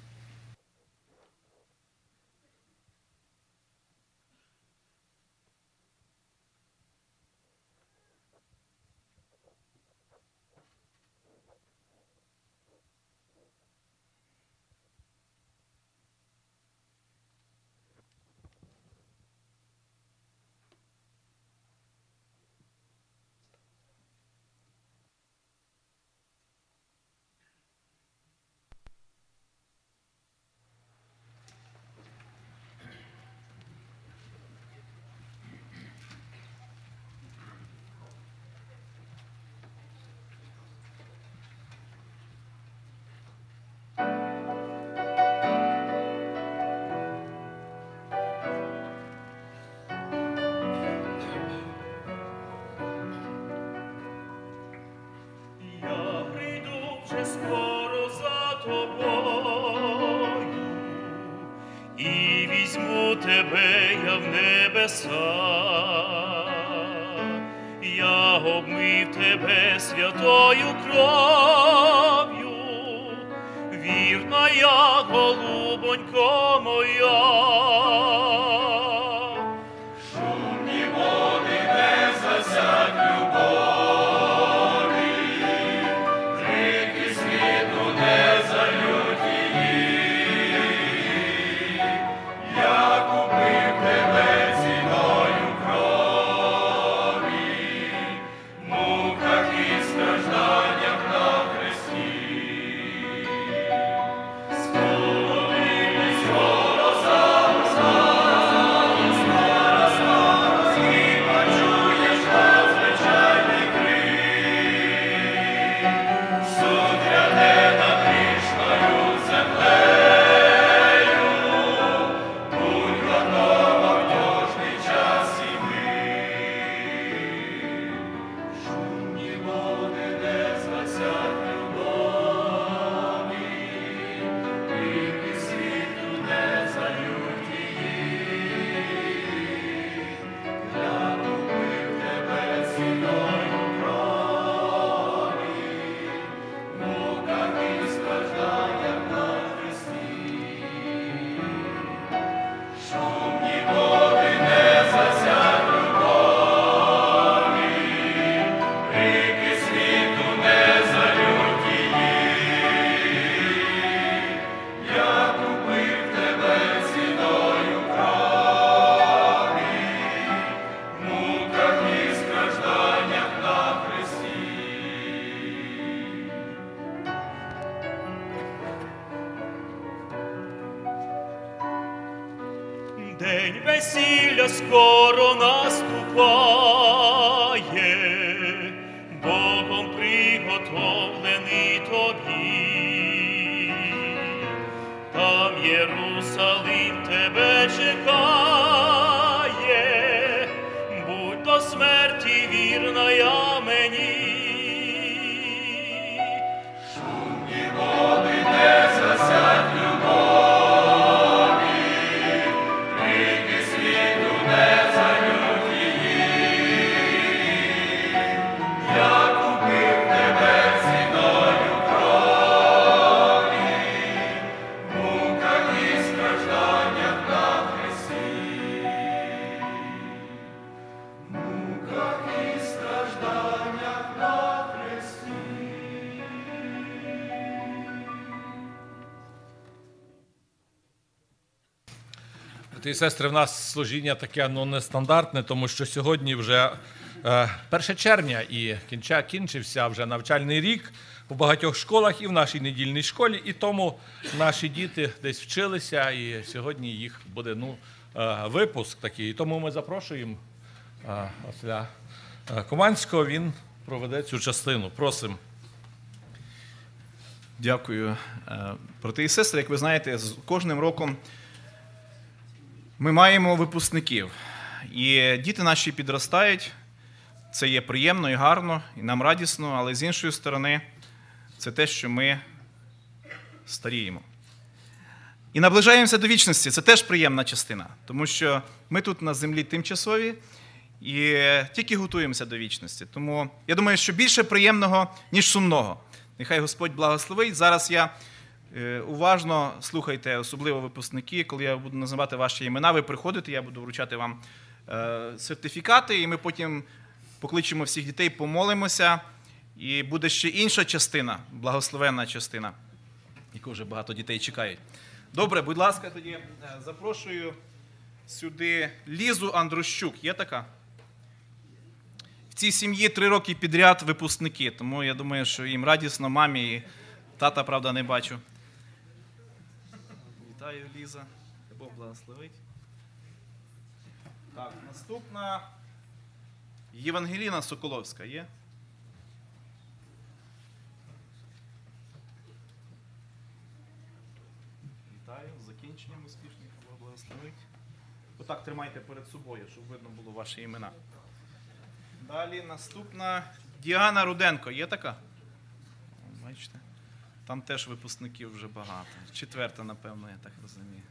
G: Скоро за тобою, і візьму тебе я в небеса, я обмив тебе святою кров'ю, вірна я, голубонько моя. Шумні води не засядь любов. День весілля скоро наступає, Богом приготовлений тобі. Там Єрусалим тебе чекає, будь до смерті вірна я мені. Шумні води не засядь любов.
E: Брати і сестри, в нас служіння таке ну, нестандартне, тому що сьогодні вже е, перше червня і кінча, кінчився вже навчальний рік у багатьох школах і в нашій недільній школі, і тому наші діти десь вчилися, і сьогодні їх буде ну, е, випуск такий. І тому ми запрошуємо е, Василя Команського, він проведе цю частину. Просимо.
B: Дякую, брати і сестри. Як ви знаєте, з кожним роком ми маємо випускників. І діти наші підростають. Це є приємно і гарно, і нам радісно, але з іншої сторони, це те, що ми старіємо. І наближаємося до вічності. Це теж приємна частина, тому що ми тут на землі тимчасові і тільки готуємося до вічності. Тому я думаю, що більше приємного, ніж сумного. Нехай Господь благословить. Зараз я е, уважно слухайте, особливо випускники, коли я буду називати ваші імена, ви приходите, я буду вручати вам е, сертифікати, і ми потім покличемо всіх дітей, помолимося, і буде ще інша частина, благословенна частина, яку вже багато дітей чекають. Добре, будь ласка, тоді запрошую сюди Лізу Андрущук. Є така? В цій сім'ї три роки підряд випускники, тому я думаю, що їм радісно, мамі і тата, правда, не бачу. Вітаю, Ліза. Бог благословить. Так, наступна Євангеліна Соколовська є? Вітаю, з закінченням успішним, Бог благословить. Отак тримайте перед собою, щоб видно було ваші імена. Далі наступна Діана Руденко. Є така? Бачите? Там теж випускників вже багато. Четверта, напевно, я так розумію.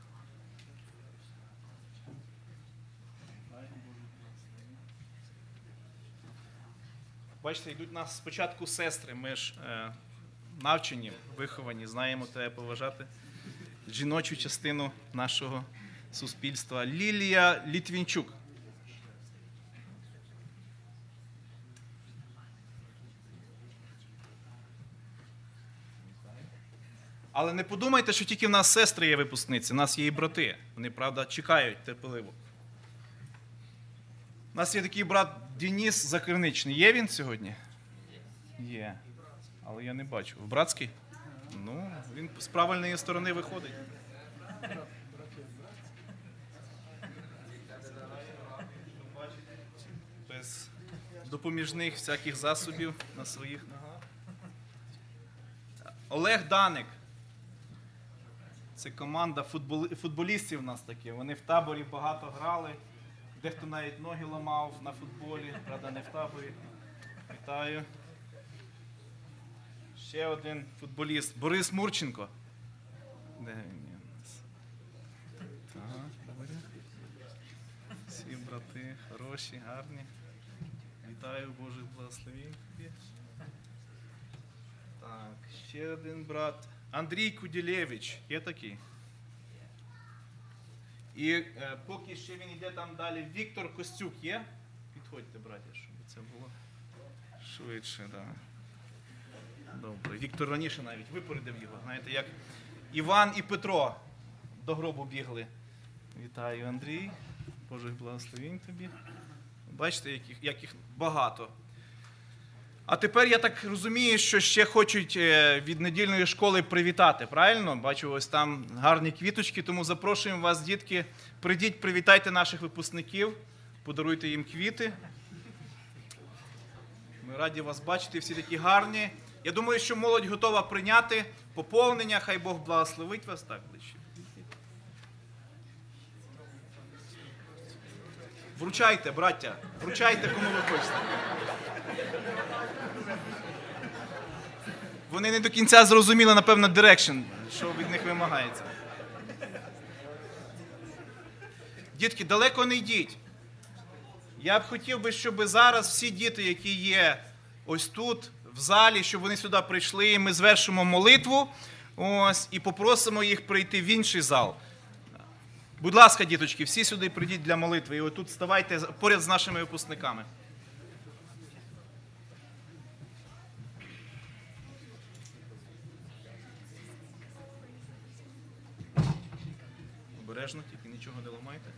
B: Бачите, йдуть нас спочатку сестри. Ми ж е, навчені, виховані, знаємо тебе поважати. Жіночу частину нашого суспільства. Лілія Літвінчук. Але не подумайте, що тільки в нас сестри є випускниці, в нас є і брати. Вони, правда, чекають терпеливо. У нас є такий брат Денис Закриничний. Є він сьогодні? Є. Але я не бачу. В братський? Ну, він з правильної сторони виходить. Без допоміжних всяких засобів на своїх ногах. Олег Даник. Це команда футболістів у нас такі. Вони в таборі багато грали. Дехто навіть ноги ламав на футболі. Правда, не в таборі. Вітаю. Ще один футболіст. Борис Мурченко. Де він є у нас? Так, добре. Всі брати хороші, гарні. Вітаю, Божих благословень. Так, ще один брат. Андрій Куділєвич. Є такий? І е, поки ще він йде там далі, Віктор Костюк є? Підходьте, браття, щоб це було швидше. Да. Добре. Віктор раніше навіть випередив його. Знаєте, як Іван і Петро до гробу бігли. Вітаю, Андрій. Божих благословень тобі. Бачите, яких, яких багато. А тепер я так розумію, що ще хочуть від недільної школи привітати, правильно? Бачу, ось там гарні квіточки, тому запрошуємо вас, дітки. Прийдіть, привітайте наших випускників, подаруйте їм квіти. Ми раді вас бачити, всі такі гарні. Я думаю, що молодь готова прийняти поповнення, хай Бог благословить вас. Так, ближче. Вручайте, браття, вручайте, кому ви хочете. Вони не до кінця зрозуміли, напевно, direction, що від них вимагається. Дітки, далеко не йдіть. Я б хотів би, щоб зараз всі діти, які є ось тут, в залі, щоб вони сюди прийшли, і ми звершимо молитву, ось, і попросимо їх прийти в інший зал. Будь ласка, діточки, всі сюди прийдіть для молитви, і отут ставайте поряд з нашими випускниками. Обережно, тільки нічого не ламайте.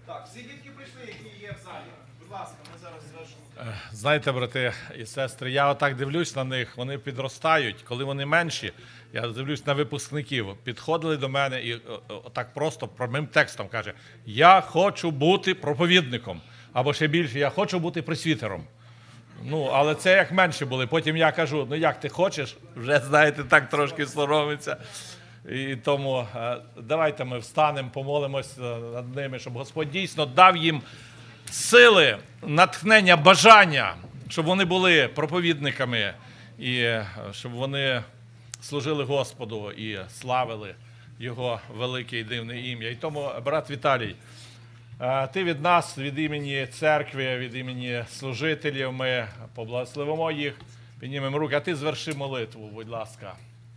B: Так, всі дітки прийшли, які є в залі. Будь ласка, ми зараз звершимо.
E: Знаєте, брати і сестри, я отак дивлюсь на них, вони підростають, коли вони менші, я дивлюсь на випускників, підходили до мене і отак просто прямим текстом каже, я хочу бути проповідником, або ще більше, я хочу бути пресвітером. Ну, але це як менші були, потім я кажу, ну як ти хочеш, вже, знаєте, так трошки соромиться. І тому давайте ми встанемо, помолимось над ними, щоб Господь дійсно дав їм сили, натхнення, бажання, щоб вони були проповідниками і щоб вони служили Господу і славили Його велике і дивне ім'я. І тому, брат Віталій, ти від нас, від імені церкви, від імені служителів, ми поблагословимо їх, піднімемо руки, а ти зверши молитву, будь ласка.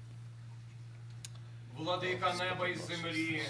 A: Владика неба і землі,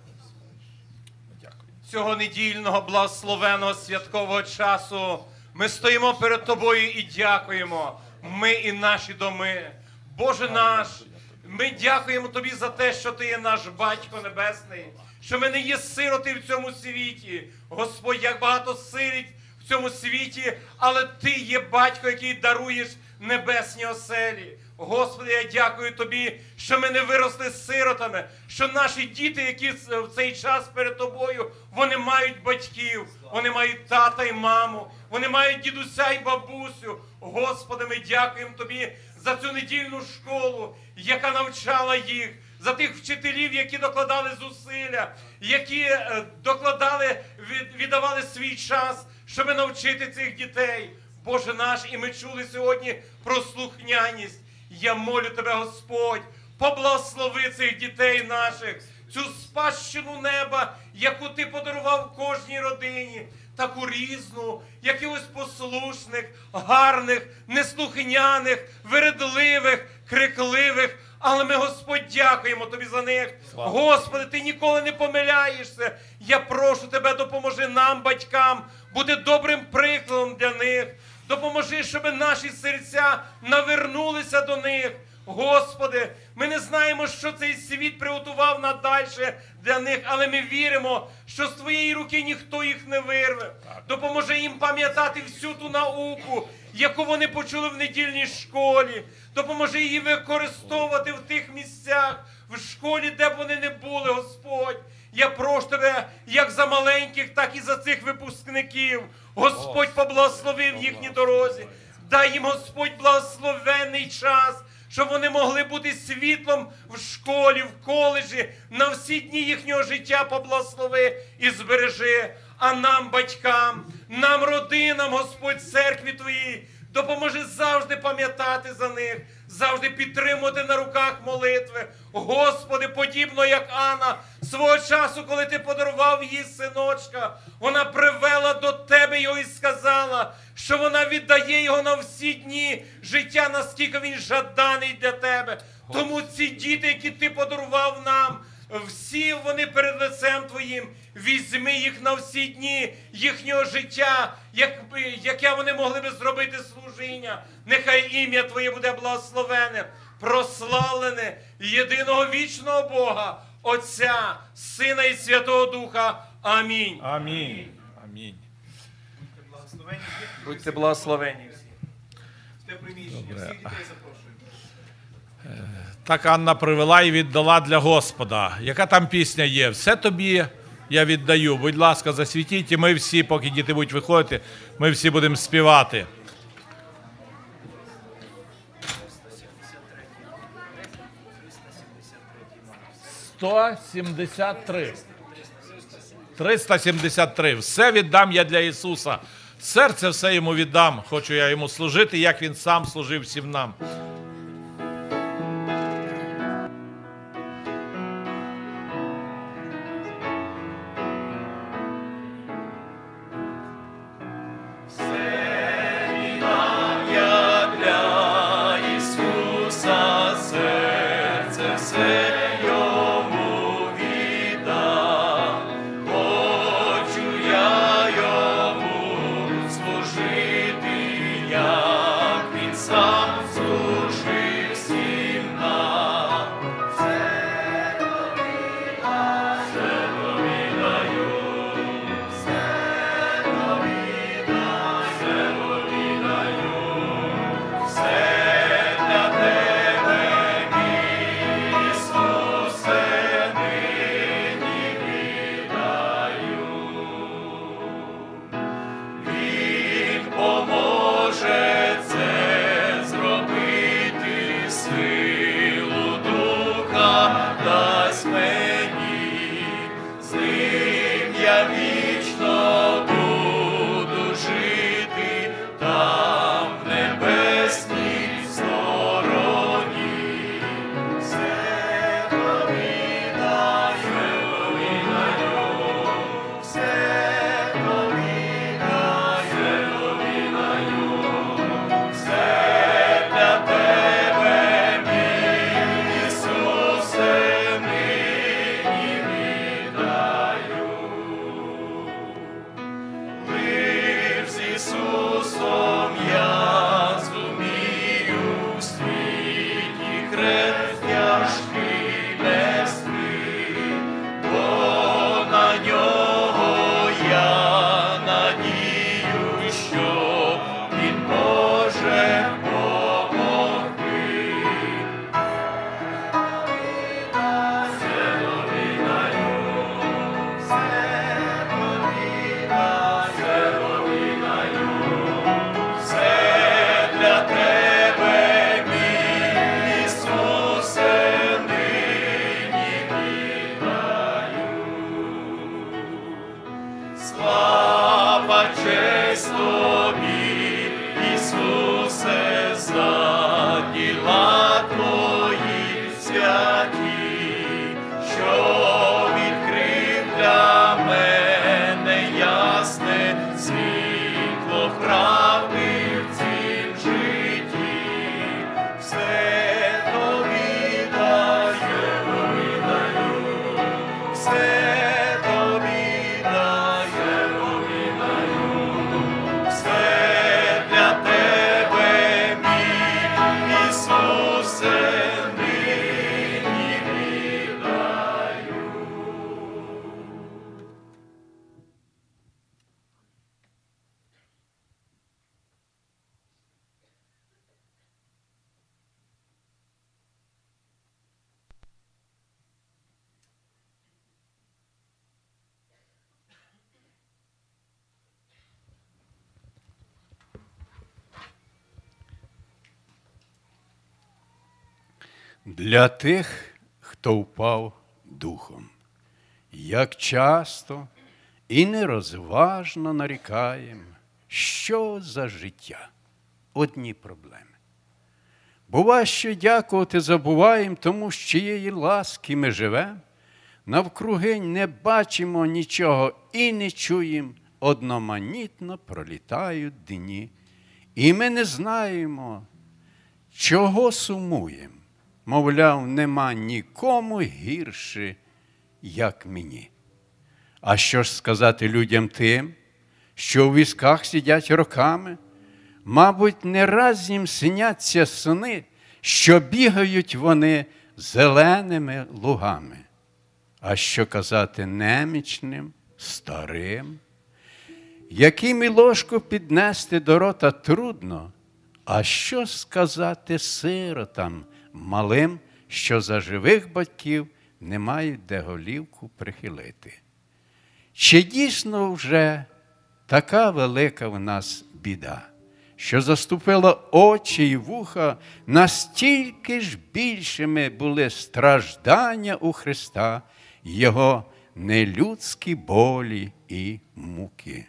A: цього недільного благословеного святкового часу ми стоїмо перед Тобою і дякуємо. Ми і наші доми. Боже наш, ми дякуємо Тобі за те, що Ти є наш Батько Небесний, що ми не є сироти в цьому світі. Господь, як багато сиріт в цьому світі, але Ти є Батько, який даруєш небесні оселі. Господи, я дякую Тобі, що ми не виросли сиротами, що наші діти, які в цей час перед Тобою, вони мають батьків, вони мають тата і маму, вони мають дідуся і бабусю. Господи, ми дякуємо Тобі за цю недільну школу, яка навчала їх, за тих вчителів, які докладали зусилля, які докладали, віддавали свій час, щоб навчити цих дітей. Боже наш, і ми чули сьогодні про слухняність. Я молю Тебе, Господь, поблагослови цих дітей наших, цю спадщину неба, яку Ти подарував кожній родині, таку різну, якихось послушних, гарних, неслухняних, вередливих, крикливих. Але ми, Господь, дякуємо Тобі за них. Господи, Ти ніколи не помиляєшся. Я прошу Тебе, допоможи нам, батькам, бути добрим прикладом для них. Допоможи, щоб наші серця навернулися до них. Господи, ми не знаємо, що цей світ приготував надальше для них, але ми віримо, що з Твоєї руки ніхто їх не вирве. Допоможи їм пам'ятати всю ту науку, яку вони почули в недільній школі. Допоможи її використовувати в тих місцях, в школі, де б вони не були, Господь. Я прошу Тебе, як за маленьких, так і за цих випускників. Господь поблагослови в їхній дорозі. Дай їм, Господь, благословенний час, щоб вони могли бути світлом в школі, в коледжі, на всі дні їхнього життя поблагослови і збережи. А нам, батькам, нам, родинам, Господь, церкві Твоїй, допоможи завжди пам'ятати за них, завжди підтримувати на руках молитви. Господи, подібно як Анна, свого часу, коли Ти подарував їй синочка, вона привела до Тебе його і сказала, що вона віддає його на всі дні життя, наскільки він жаданий для Тебе. Тому ці діти, які Ти подарував нам, всі вони перед лицем Твоїм, візьми їх на всі дні їхнього життя, як, яке вони могли би зробити служіння. Нехай ім'я Твоє буде благословене, прославлене, єдиного вічного Бога, Отця, Сина і Святого Духа. Амінь.
E: Амінь. Амінь.
B: Будьте благословені.
A: Будьте благословені всі.
B: Те приміщення, всіх дітей запрошуємо.
E: Так Анна привела і віддала для Господа. Яка там пісня є? Все тобі я віддаю. Будь ласка, засвітіть, і ми всі, поки діти будуть виходити, ми всі будемо співати. сто сімдесят три. триста сімдесят три. Все віддам я для Ісуса. Серце все йому віддам. Хочу я йому служити, як він сам служив всім нам.
G: Як він сам служив. вічно буду жити там, в небесній стороні. Все тобі даю, все тобі даю, все для тебе, мій Ісусе, нині віддаю. Лиш з Ісусом я зумію в світі хрест тяжкий нести, бо на нього я надію, що Він може помогти. Все тобі даю, все тобі даю, все для тебе, мій Ісусе, нині віддаю. Слава, честь тобі, Ісусе, за діла твої святі, що відкрив для мене ясне світло правди в цім житті. Все тобі даю, все тобі даю, все для тебе, мій Ісусе, нині віддаю.
H: Для тих, хто впав духом, як часто і нерозважно нарікаєм, що за життя? Одні проблеми. Бува, що дякувати забуваєм, тому з чиєї ласки ми живем, навкруги не бачимо нічого і не чуєм, одноманітно пролітають дні. І ми не знаємо, чого сумуєм. Мовляв, нема нікому гірше, як мені. А що ж сказати людям тим, що у візках сидять роками? Мабуть, не раз їм сняться сни, що бігають вони зеленими лугами. А що казати немічним, старим, яким і ложку піднести до рота трудно, а що сказати сиротам малим, що за живих батьків не мають де голівку прихилити? Чи дійсно вже така велика в нас біда, що заступила очі й вуха, настільки ж більшими були страждання у Христа, Його нелюдські болі і муки?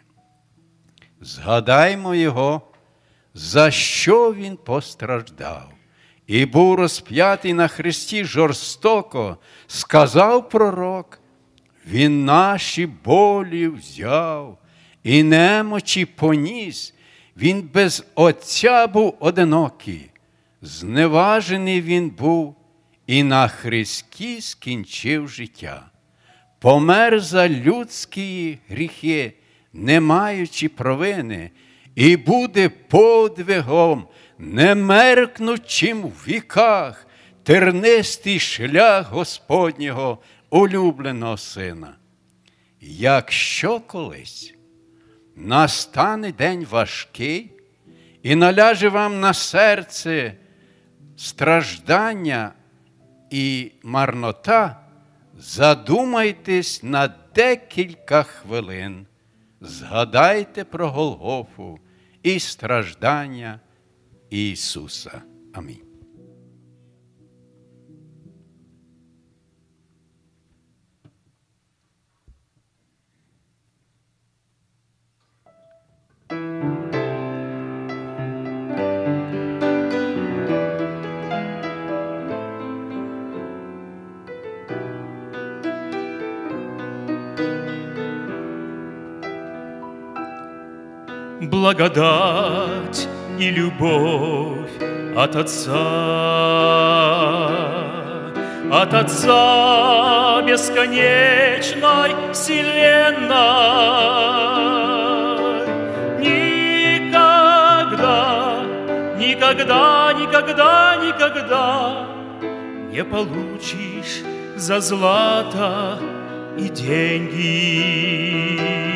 H: Згадаймо Його, за що Він постраждав і був розп'ятий на хресті жорстоко, сказав пророк, Він наші болі взяв і немочі поніс, Він без Отця був одинокий, зневажений Він був і на хресті скінчив життя. Помер за людські гріхи, не маючи провини, і буде подвигом, не меркнучим в віках, тернистий шлях Господнього улюбленого Сина. Якщо колись настане день важкий і наляже вам на серце страждання і марнота, задумайтесь на декілька хвилин, згадайте про Голгофу і страждання Ісуса. Амінь.
G: благодать и любовь от Отца, от Отца бесконечной вселенной. Никогда, никогда, никогда, никогда не получишь за злато и деньги.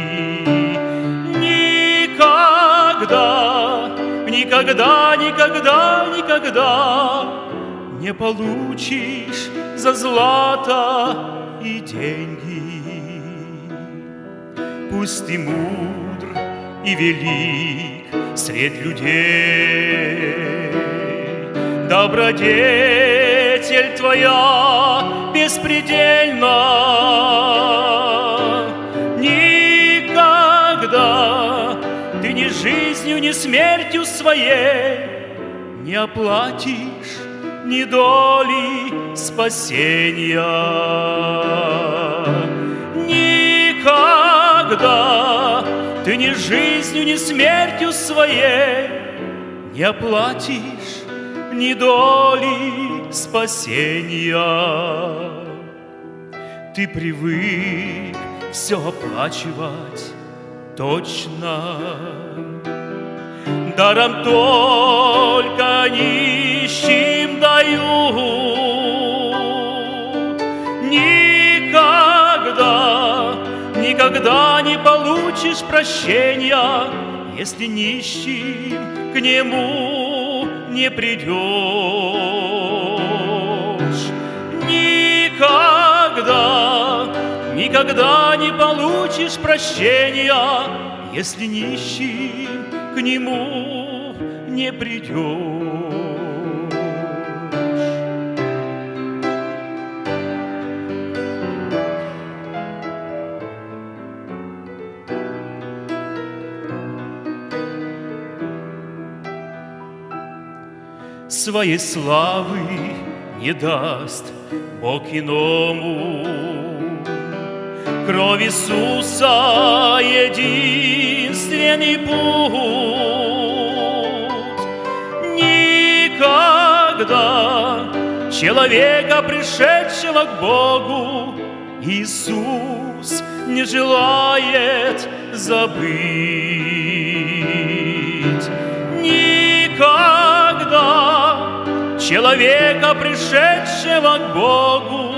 G: Никогда, никогда, никогда, никогда не получишь за злато и деньги. Пусть ты мудр и велик средь людей, добродетель твоя беспредельна. Никогда ты ни жизнью, ни смертью своей не оплатишь ни доли спасения. Никогда ты ни жизнью, ни смертью своей не оплатишь ни доли спасения. Ты привык все оплачивать точно, даром только нищим дают. Никогда, никогда не получишь прощения, если нищим к нему не придешь. Никогда, никогда не получишь прощения, если нищим к нему не придешь. Своей славы не даст Бог иному. Кровь Иисуса — единственный путь. Никогда человека, пришедшего к Богу, Иисус не желает забыть. Никогда человека, пришедшего к Богу,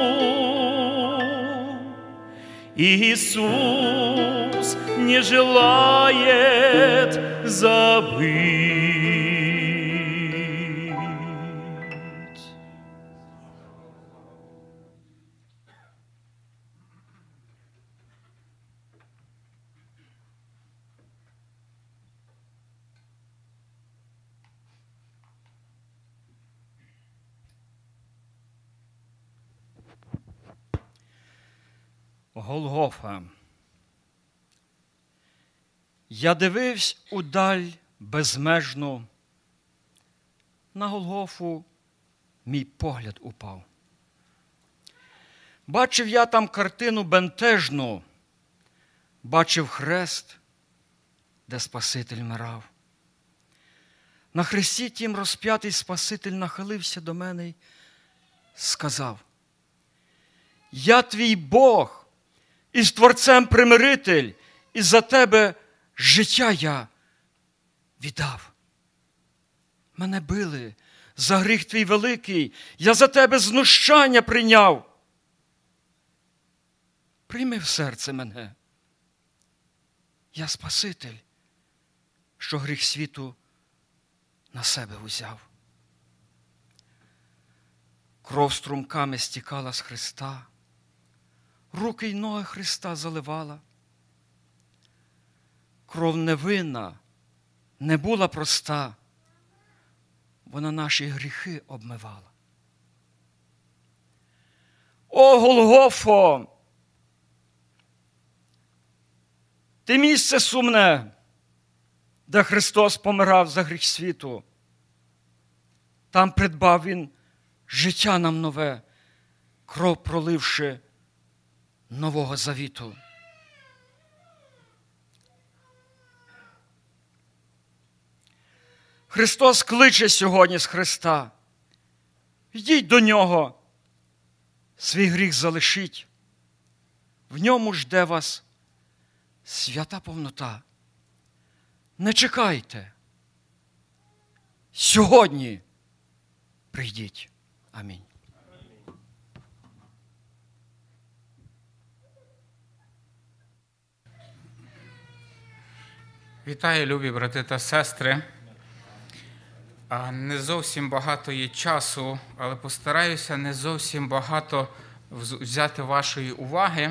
G: Иисус не желает забыть.
I: Голгофа. Я дивився удаль безмежну, на Голгофу мій погляд упав. Бачив я там картину бентежну, бачив хрест, де Спаситель вмирав. На хресті тім розп'ятий Спаситель нахилився до мене й сказав: я твій Бог, і з Творцем примиритель, і за тебе життя я віддав. Мене били за гріх твій великий, я за тебе знущання прийняв. Прийми в серце мене. Я Спаситель, що гріх світу на себе узяв. Кров струмками стікала з Христа, руки й ноги Христа заливала. Кров невинна, не була проста, вона наші гріхи обмивала. О, Голгофо! Ти місце сумне, де Христос помирав за гріх світу. Там придбав Він життя нам нове, кров проливши Нового Завіту. Христос кличе сьогодні з Христа. Йдіть до Нього, свій гріх залишіть. В Ньому жде вас свята повнота. Не чекайте. Сьогодні прийдіть. Амінь.
J: Вітаю, любі брати та сестри. Не зовсім багато є часу, але постараюся не зовсім багато взяти вашої уваги.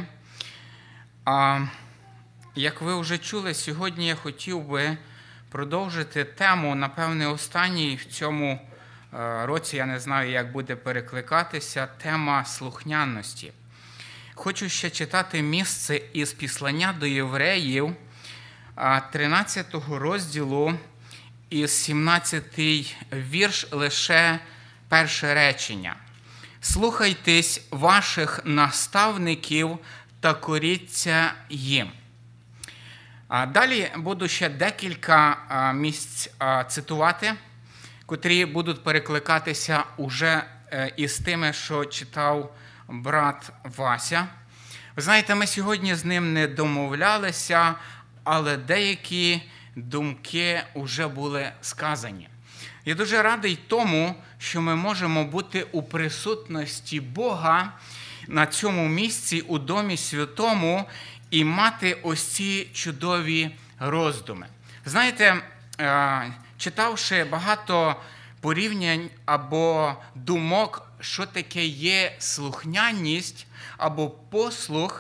J: Як ви вже чули, сьогодні я хотів би продовжити тему, напевне, останній в цьому році, я не знаю, як буде перекликатися, тема слухняності. Хочу ще читати місце із післання до євреїв, тринадцятого розділу, із сімнадцятий вірш, лише перше речення. «Слухайтесь ваших наставників та коріться їм». Далі буду ще декілька місць цитувати, котрі будуть перекликатися уже із тими, що читав брат Вася. Ви знаєте, ми сьогодні з ним не домовлялися, але деякі думки вже були сказані. Я дуже радий тому, що ми можемо бути у присутності Бога на цьому місці, у Домі Святому, і мати ось ці чудові роздуми. Знаєте, читавши багато порівнянь або думок, що таке є слухняність або послух,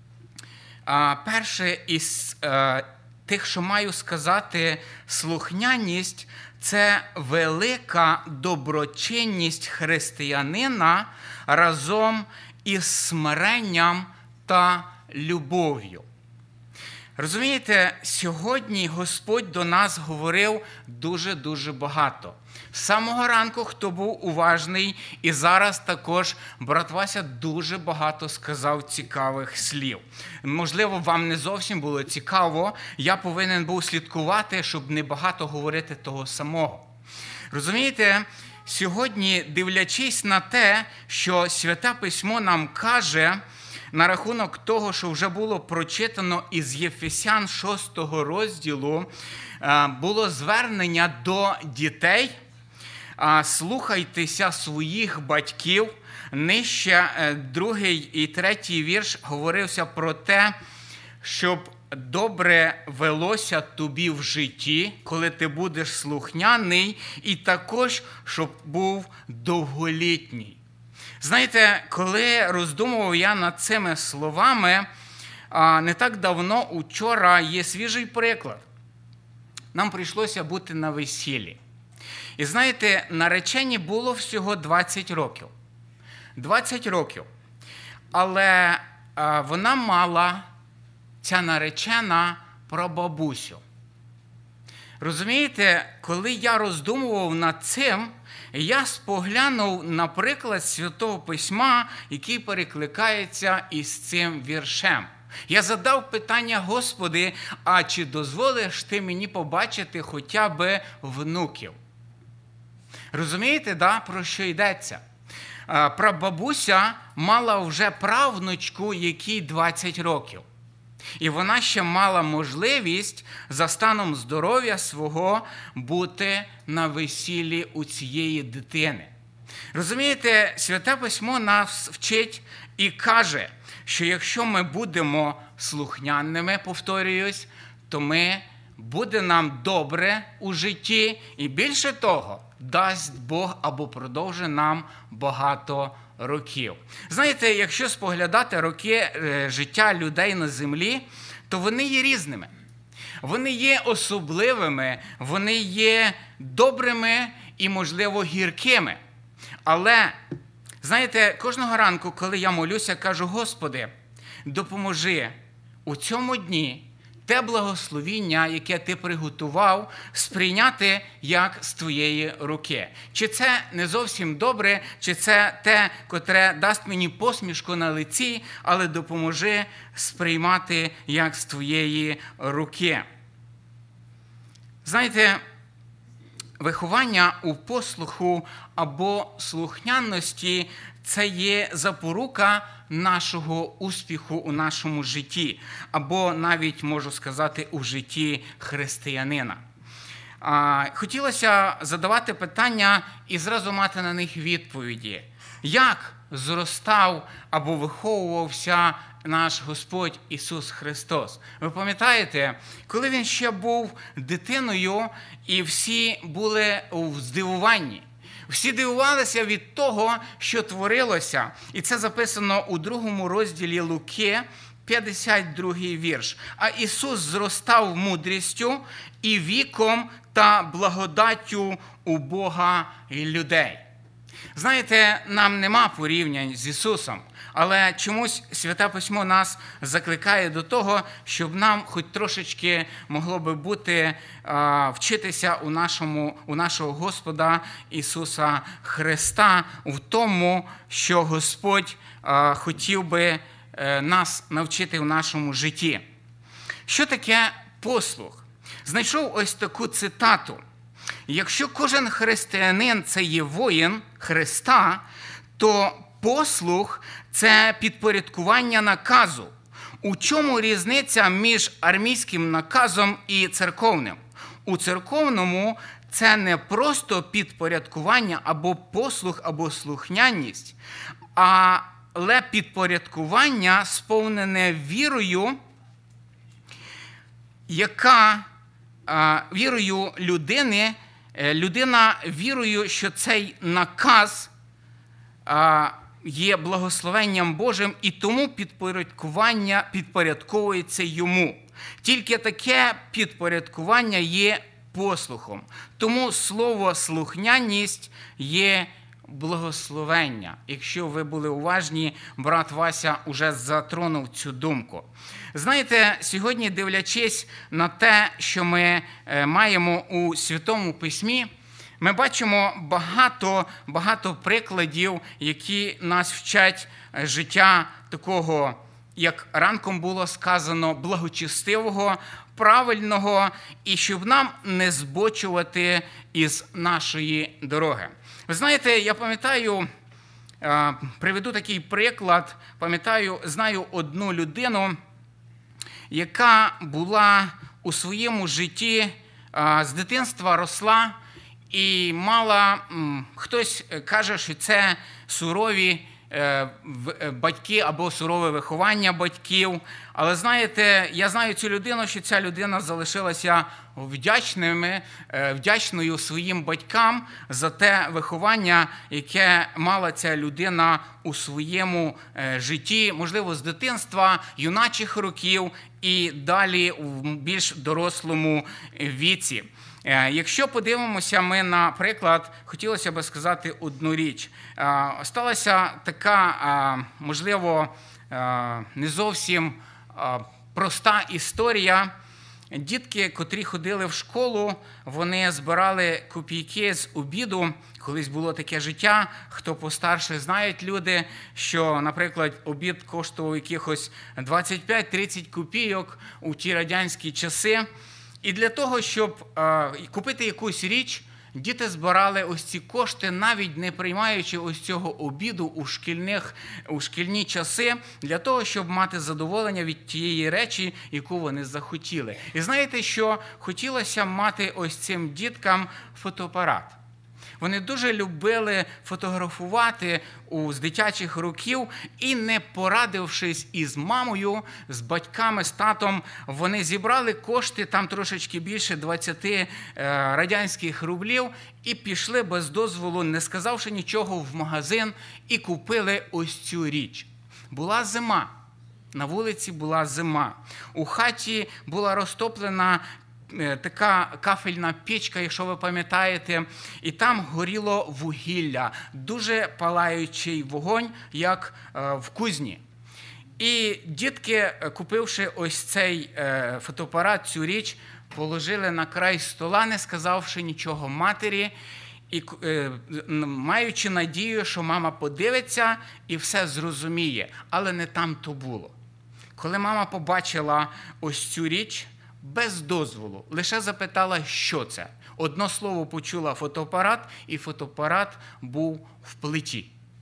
J: перше із тих, що маю сказати, слухняність – це велика доброчинність християнина разом із смиренням та любов'ю. Розумієте, сьогодні Господь до нас говорив дуже-дуже багато. З самого ранку, хто був уважний, і зараз також брат Вася дуже багато сказав цікавих слів. Можливо, вам не зовсім було цікаво, я повинен був слідкувати, щоб не багато говорити того самого. Розумієте, сьогодні, дивлячись на те, що Святе Письмо нам каже, на рахунок того, що вже було прочитано із Єфесян шостого розділу, було звернення до дітей. Слухайтеся своїх батьків. Нижче другий і третій вірш говорився про те, щоб добре велося тобі в житті, коли ти будеш слухняний, і також, щоб був довголітній. Знаєте, коли роздумував я над цими словами, не так давно, учора, є свіжий приклад. Нам прийшлося бути на весіллі. І знаєте, наречені було всього двадцять років. двадцять років. Але вона мала, ця наречена, прабабусю. Розумієте, коли я роздумував над цим, я споглянув на приклад Святого Письма, який перекликається із цим віршем. Я задав питання: Господи, а чи дозволиш ти мені побачити хоча б внуків? Розумієте, да, про що йдеться? Прабабуся мала вже правнучку, якій двадцять років. І вона ще мала можливість за станом здоров'я свого бути на весіллі у цієї дитини. Розумієте, Святе Письмо нас вчить і каже, що якщо ми будемо слухняними, повторююсь, то ми, буде нам добре у житті, і більше того, дасть Бог або продовжить нам багато років. Знаєте, якщо споглядати роки життя людей на землі, то вони є різними. Вони є особливими, вони є добрими і, можливо, гіркими. Але, знаєте, кожного ранку, коли я молюся, кажу: Господи, допоможи у цьому дні те благословіння, яке ти приготував, сприйняти як з твоєї руки. Чи це не зовсім добре, чи це те, котре дасть мені посмішку на лиці, але допоможи сприймати як з твоєї руки. Знаєте, виховання у послуху або слухняності – це є запорука нашого успіху у нашому житті, або навіть, можу сказати, у житті християнина. Хотілося задавати питання і зразу мати на них відповіді. Як зростав або виховувався наш Господь Ісус Христос? Ви пам'ятаєте, коли Він ще був дитиною, і всі були у здивуванні. Всі дивувалися від того, що творилося. І це записано у другому розділі Луки, п'ятдесят другий вірш. А Ісус зростав мудрістю і віком та благодаттю у Бога і людей. Знаєте, нам нема порівнянь з Ісусом, але чомусь Святе Письмо нас закликає до того, щоб нам хоч трошечки могло би бути, вчитися у, нашому, у нашого Господа Ісуса Христа, в тому, що Господь хотів би нас навчити в нашому житті. Що таке послух? Знайшов ось таку цитату. Якщо кожен християнин – це є воїн Христа, то послух – це підпорядкування наказу. У чому різниця між армійським наказом і церковним? У церковному це не просто підпорядкування або послух, або слухняність, але підпорядкування сповнене вірою, яка вірою людини, людина вірою, що цей наказ є благословенням Божим, і тому підпорядкування підпорядковується йому. Тільки таке підпорядкування є послухом. Тому слово «слухняність» є благословення. Якщо ви були уважні, брат Вася уже затронув цю думку. Знаєте, сьогодні, дивлячись на те, що ми маємо у Святому Письмі, ми бачимо багато, багато прикладів, які нас вчать життя такого, як ранком було сказано, благочестивого, правильного, і щоб нам не збочувати із нашої дороги. Ви знаєте, я пам'ятаю, приведу такий приклад, пам'ятаю, знаю одну людину, яка була у своєму житті, з дитинства росла і мала, хтось каже, що це сурові батьки або сурове виховання батьків. Але знаєте, я знаю цю людину, що ця людина залишилася вдячними, вдячною своїм батькам за те виховання, яке мала ця людина у своєму житті, можливо, з дитинства, юначих років і далі в більш дорослому віці. Якщо подивимося ми на приклад, хотілося б сказати одну річ. Сталася така, можливо, не зовсім проста історія. Дітки, котрі ходили в школу, вони збирали копійки з обіду. Колись було таке життя, хто постарше знають люди, що, наприклад, обід коштував якихось двадцять п'ять - тридцять копійок у ті радянські часи. І для того, щоб е, купити якусь річ, діти збирали ось ці кошти, навіть не приймаючи ось цього обіду у, шкільних, у шкільні часи, для того, щоб мати задоволення від тієї речі, яку вони захотіли. І знаєте, що хотілося мати ось цим діткам фотоапарат. Вони дуже любили фотографувати з дитячих років і, не порадившись із мамою, з батьками, з татом, вони зібрали кошти, там трошечки більше двадцять радянських рублів, і пішли без дозволу, не сказавши нічого, в магазин і купили ось цю річ. Була зима, на вулиці була зима, у хаті була розтоплена така кафельна печка, якщо ви пам'ятаєте, і там горіло вугілля, дуже палаючий вогонь, як в кузні. І дітки, купивши ось цей фотоапарат, цю річ, положили на край стола, не сказавши нічого матері, і маючи надію, що мама подивиться і все зрозуміє. Але не там то було. Коли мама побачила ось цю річ, без дозволу, лише запитала, що це. Одно слово почула фотоапарат, і фотоапарат був в плиті.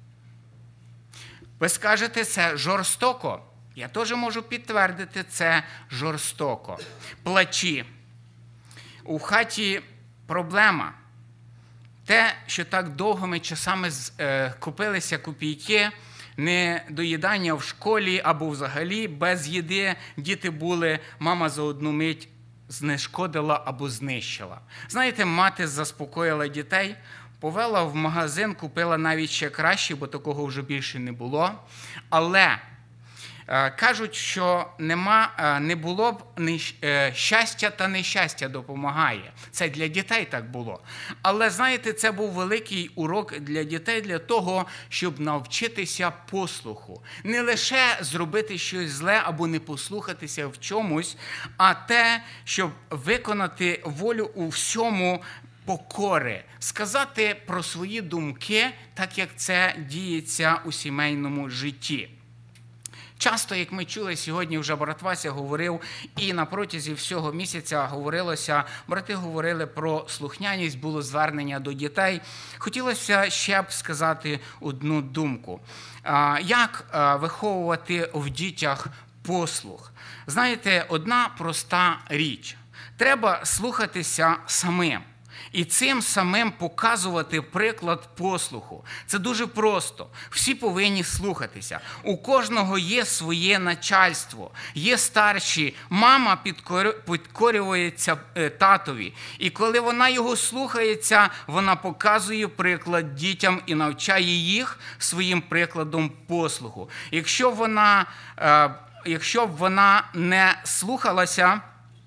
J: Ви скажете, це жорстоко. Я теж можу підтвердити, це жорстоко. Плачі. У хаті проблема. Те, що так довгими часами е, купилися копійки, недоїдання в школі або взагалі без їди, діти були, мама за одну мить знешкодила або знищила. Знаєте, мати заспокоїла дітей, повела в магазин, купила навіть ще краще, бо такого вже більше не було. Але кажуть, що нема, не було б щастя та нещастя допомагає. Це для дітей так було. Але, знаєте, це був великий урок для дітей для того, щоб навчитися послуху. Не лише зробити щось зле або не послухатися в чомусь, а те, щоб виконати волю у всьому покори, сказати про свої думки, так як це діється у сімейному житті. Часто, як ми чули, сьогодні вже брат Вася говорив, і на протязі всього місяця говорилося, брати говорили про слухняність, було звернення до дітей. Хотілося ще б сказати одну думку. Як виховувати в дітях послух? Знаєте, одна проста річ. Треба слухатися самим. І цим самим показувати приклад послуху. Це дуже просто. Всі повинні слухатися. У кожного є своє начальство, є старші. Мама підкорюється татові. І коли вона його слухається, вона показує приклад дітям і навчає їх своїм прикладом послуху. Якщо вона, якщо б вона не слухалася,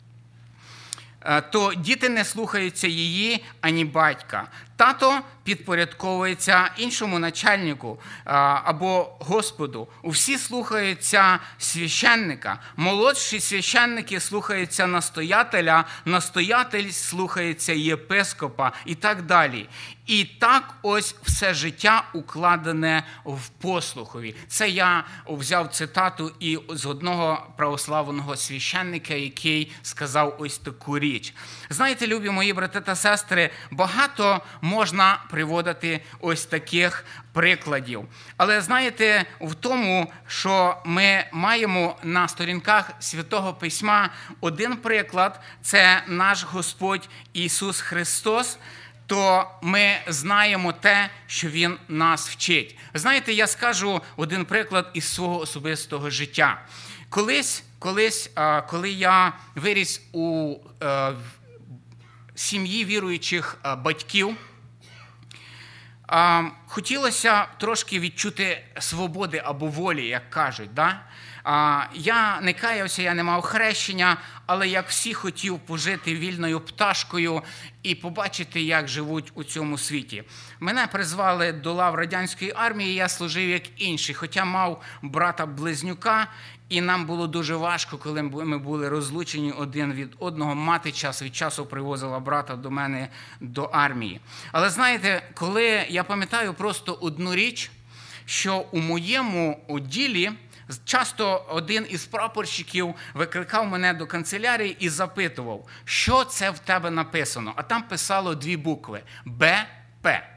J: то діти не слухаються її, ані батька. Тато підпорядковується іншому начальнику або Господу. Усі слухаються священника. Молодші священники слухаються настоятеля, настоятель слухається єпископа і так далі. І так ось все життя укладене в послухові. Це я взяв цитату і з одного православного священника, який сказав ось таку річ. Знаєте, любі мої брати та сестри, багато можна приводити ось таких прикладів. Але знаєте, в тому, що ми маємо на сторінках Святого Письма один приклад – це наш Господь Ісус Христос, то ми знаємо те, що Він нас вчить. Знаєте, я скажу один приклад із свого особистого життя. Колись, колись коли я виріс у сім'ї віруючих батьків, хотілося трошки відчути свободи або волі, як кажуть. Да? Я не каявся, я не мав хрещення, але як всі хотів пожити вільною пташкою і побачити, як живуть у цьому світі. Мене призвали до лав радянської армії, я служив як інший, хоча мав брата-близнюка, і нам було дуже важко, коли ми були розлучені один від одного. Мати час від часу привозила брата до мене до армії. Але знаєте, коли я пам'ятаю просто одну річ, що у моєму ділі часто один із прапорщиків викликав мене до канцелярії і запитував, що це в тебе написано. А там писало дві букви – Б П.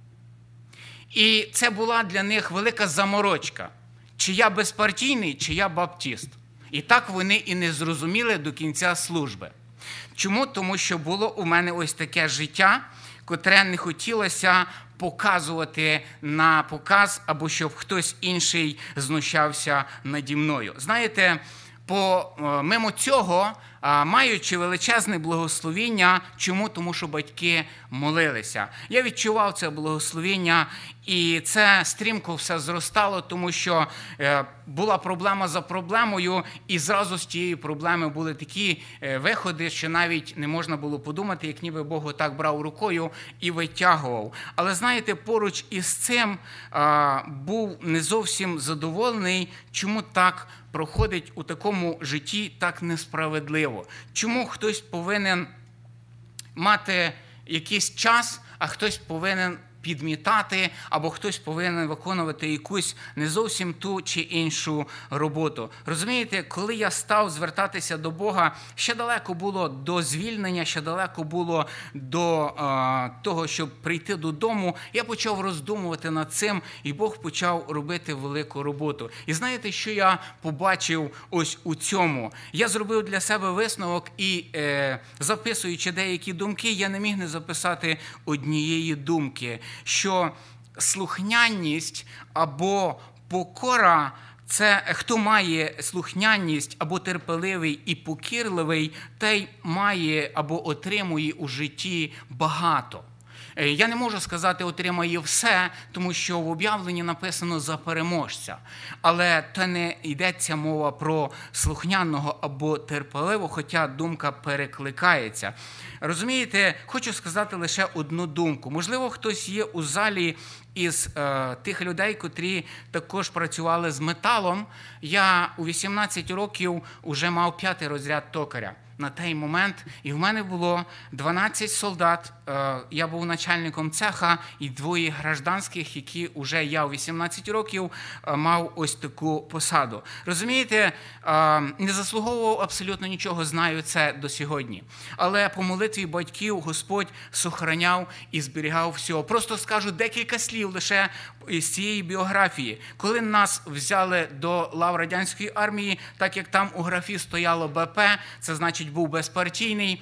J: І це була для них велика заморочка. Чи я безпартійний, чи я баптист. І так вони і не зрозуміли до кінця служби. Чому? Тому що було у мене ось таке життя, котре не хотілося показувати на показ, або щоб хтось інший знущався наді мною. Знаєте, по, мимо цього, маючи величезне благословіння, чому? Тому що батьки молилися. Я відчував це благословіння, і це стрімко все зростало, тому що була проблема за проблемою, і зразу з тієї проблеми були такі виходи, що навіть не можна було подумати, як ніби Бог отак брав рукою і витягував. Але, знаєте, поруч із цим був не зовсім задоволений, чому так проходить у такому житті так несправедливо. Чому хтось повинен мати якийсь час, а хтось повинен підмітати, або хтось повинен виконувати якусь не зовсім ту чи іншу роботу. Розумієте, коли я став звертатися до Бога, ще далеко було до звільнення, ще далеко було до е, того, щоб прийти додому, я почав роздумувати над цим, і Бог почав робити велику роботу. І знаєте, що я побачив ось у цьому? Я зробив для себе висновок і, е, записуючи деякі думки, я не міг не записати однієї думки, що слухняність або покора – це хто має слухняність або терпеливий і покірливий, той має або отримує у житті багато. Я не можу сказати, отримає все, тому що в об'явленні написано «за переможця». Але то не йдеться мова про слухняного або терпеливого, хоча думка перекликається. Розумієте, хочу сказати лише одну думку. Можливо, хтось є у залі із е, тих людей, котрі також працювали з металом. Я у вісімнадцять років вже мав п'ятий розряд токаря. На той момент, і в мене було дванадцять солдат, я був начальником цеха, і двоє гражданських, які вже я у вісімнадцять років мав ось таку посаду. Розумієте, не заслуговував абсолютно нічого, знаю це до сьогодні. Але по молитві батьків Господь сохраняв і зберігав всього. Просто скажу декілька слів лише з цієї біографії. Коли нас взяли до лав радянської армії, так як там у графі стояло Б П, це значить був безпартійний,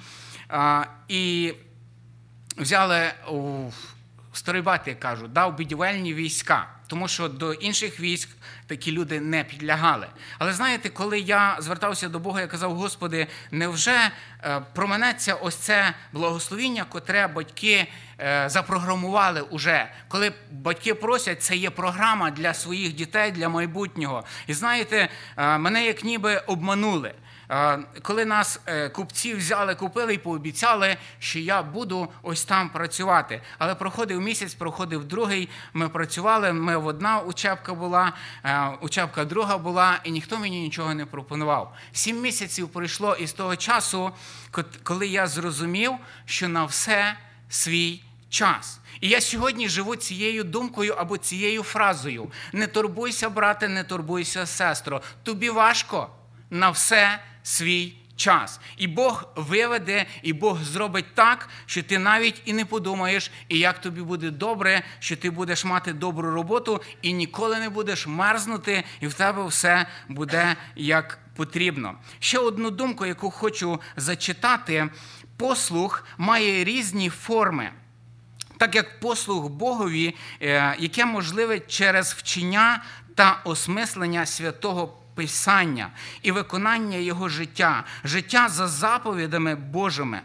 J: і взяли у старий бат, як кажуть, дав будівельні війська, тому що до інших військ такі люди не підлягали. Але знаєте, коли я звертався до Бога, я казав: Господи, невже проминеться ось це благословіння, котре батьки запрограмували уже? Коли батьки просять, це є програма для своїх дітей, для майбутнього. І знаєте, мене як ніби обманули. Коли нас купці взяли, купили і пообіцяли, що я буду ось там працювати. Але проходив місяць, проходив другий, ми працювали, ми одна учебка була, учебка друга була, і ніхто мені нічого не пропонував. Сім місяців пройшло із того часу, коли я зрозумів, що на все свій час. І я сьогодні живу цією думкою або цією фразою: не турбуйся, брате, не турбуйся, сестро, тобі важко, на все свій час. І Бог виведе, і Бог зробить так, що ти навіть і не подумаєш, і як тобі буде добре, що ти будеш мати добру роботу і ніколи не будеш мерзнути, і в тебе все буде як потрібно. Ще одну думку, яку хочу зачитати. Послух має різні форми. Так як послух Богові, яке можливе через вчення та осмислення святого Писання і виконання його життя, життя за заповідами Божими,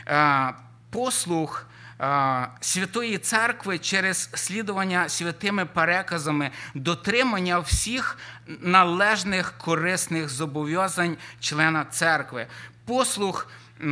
J: послух Святої Церкви через слідування святими переказами, дотримання всіх належних корисних зобов'язань члена церкви, послух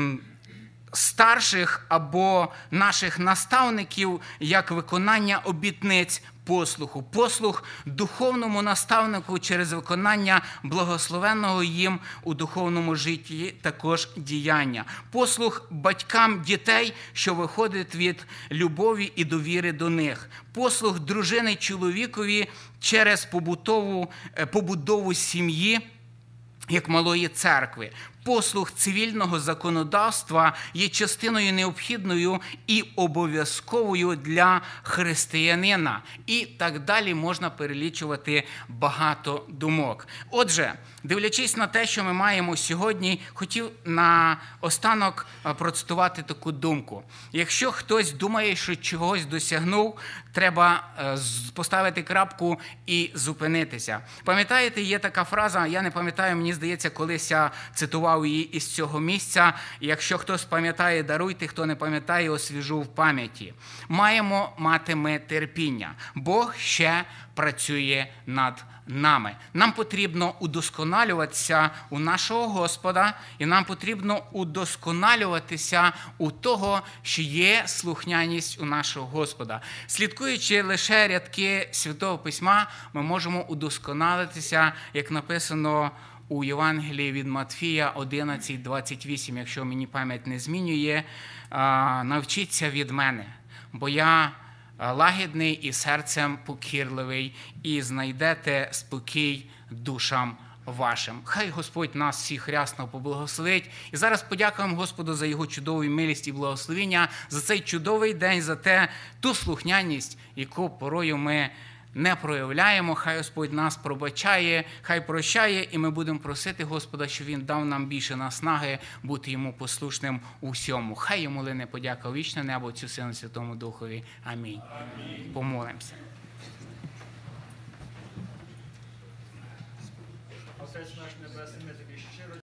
J: старших або наших наставників як виконання обітниць послуху, послух духовному наставнику через виконання благословенного їм у духовному житті також діяння, послух батькам дітей, що виходить від любові і довіри до них, послух дружини чоловікові через побутову, побудову сім'ї як малої церкви. Послух цивільного законодавства є частиною необхідною і обов'язковою для християнина. І так далі можна перелічувати багато думок. Отже, дивлячись на те, що ми маємо сьогодні, хотів наостанок процитувати таку думку. Якщо хтось думає, що чогось досягнув, треба поставити крапку і зупинитися. Пам'ятаєте, є така фраза, я не пам'ятаю, мені здається, колись я цитував її із цього місця: якщо хтось пам'ятає, даруйте, хто не пам'ятає, освіжу в пам'яті. Маємо мати ми терпіння. Бог ще працює над нами. Нам потрібно удосконалюватися у нашого Господа, і нам потрібно удосконалюватися у того, що є слухняність у нашого Господа. Слідкуючи лише рядки Святого Письма, ми можемо удосконалитися, як написано у Євангелії від Матфія одинадцять двадцять вісім, якщо мені пам'ять не змінює: навчіться від мене, бо я лагідний і серцем покірливий, і знайдете спокій душам вашим. Хай Господь нас всіх рясно поблагословить. І зараз подякуємо Господу за Його чудову милість і благословіння, за цей чудовий день, за те, ту слухняність, яку порою ми не проявляємо. Хай Господь нас пробачає, хай прощає, і ми будемо просити Господа, щоб Він дав нам більше наснаги бути Йому послушним у всьому. Хай Йому лине подяка у вічне небо, Отцю, Сину, Святому Духові. Амінь. Амінь. Помолимося.
I: Отець наш Небесний, ми тобі щиро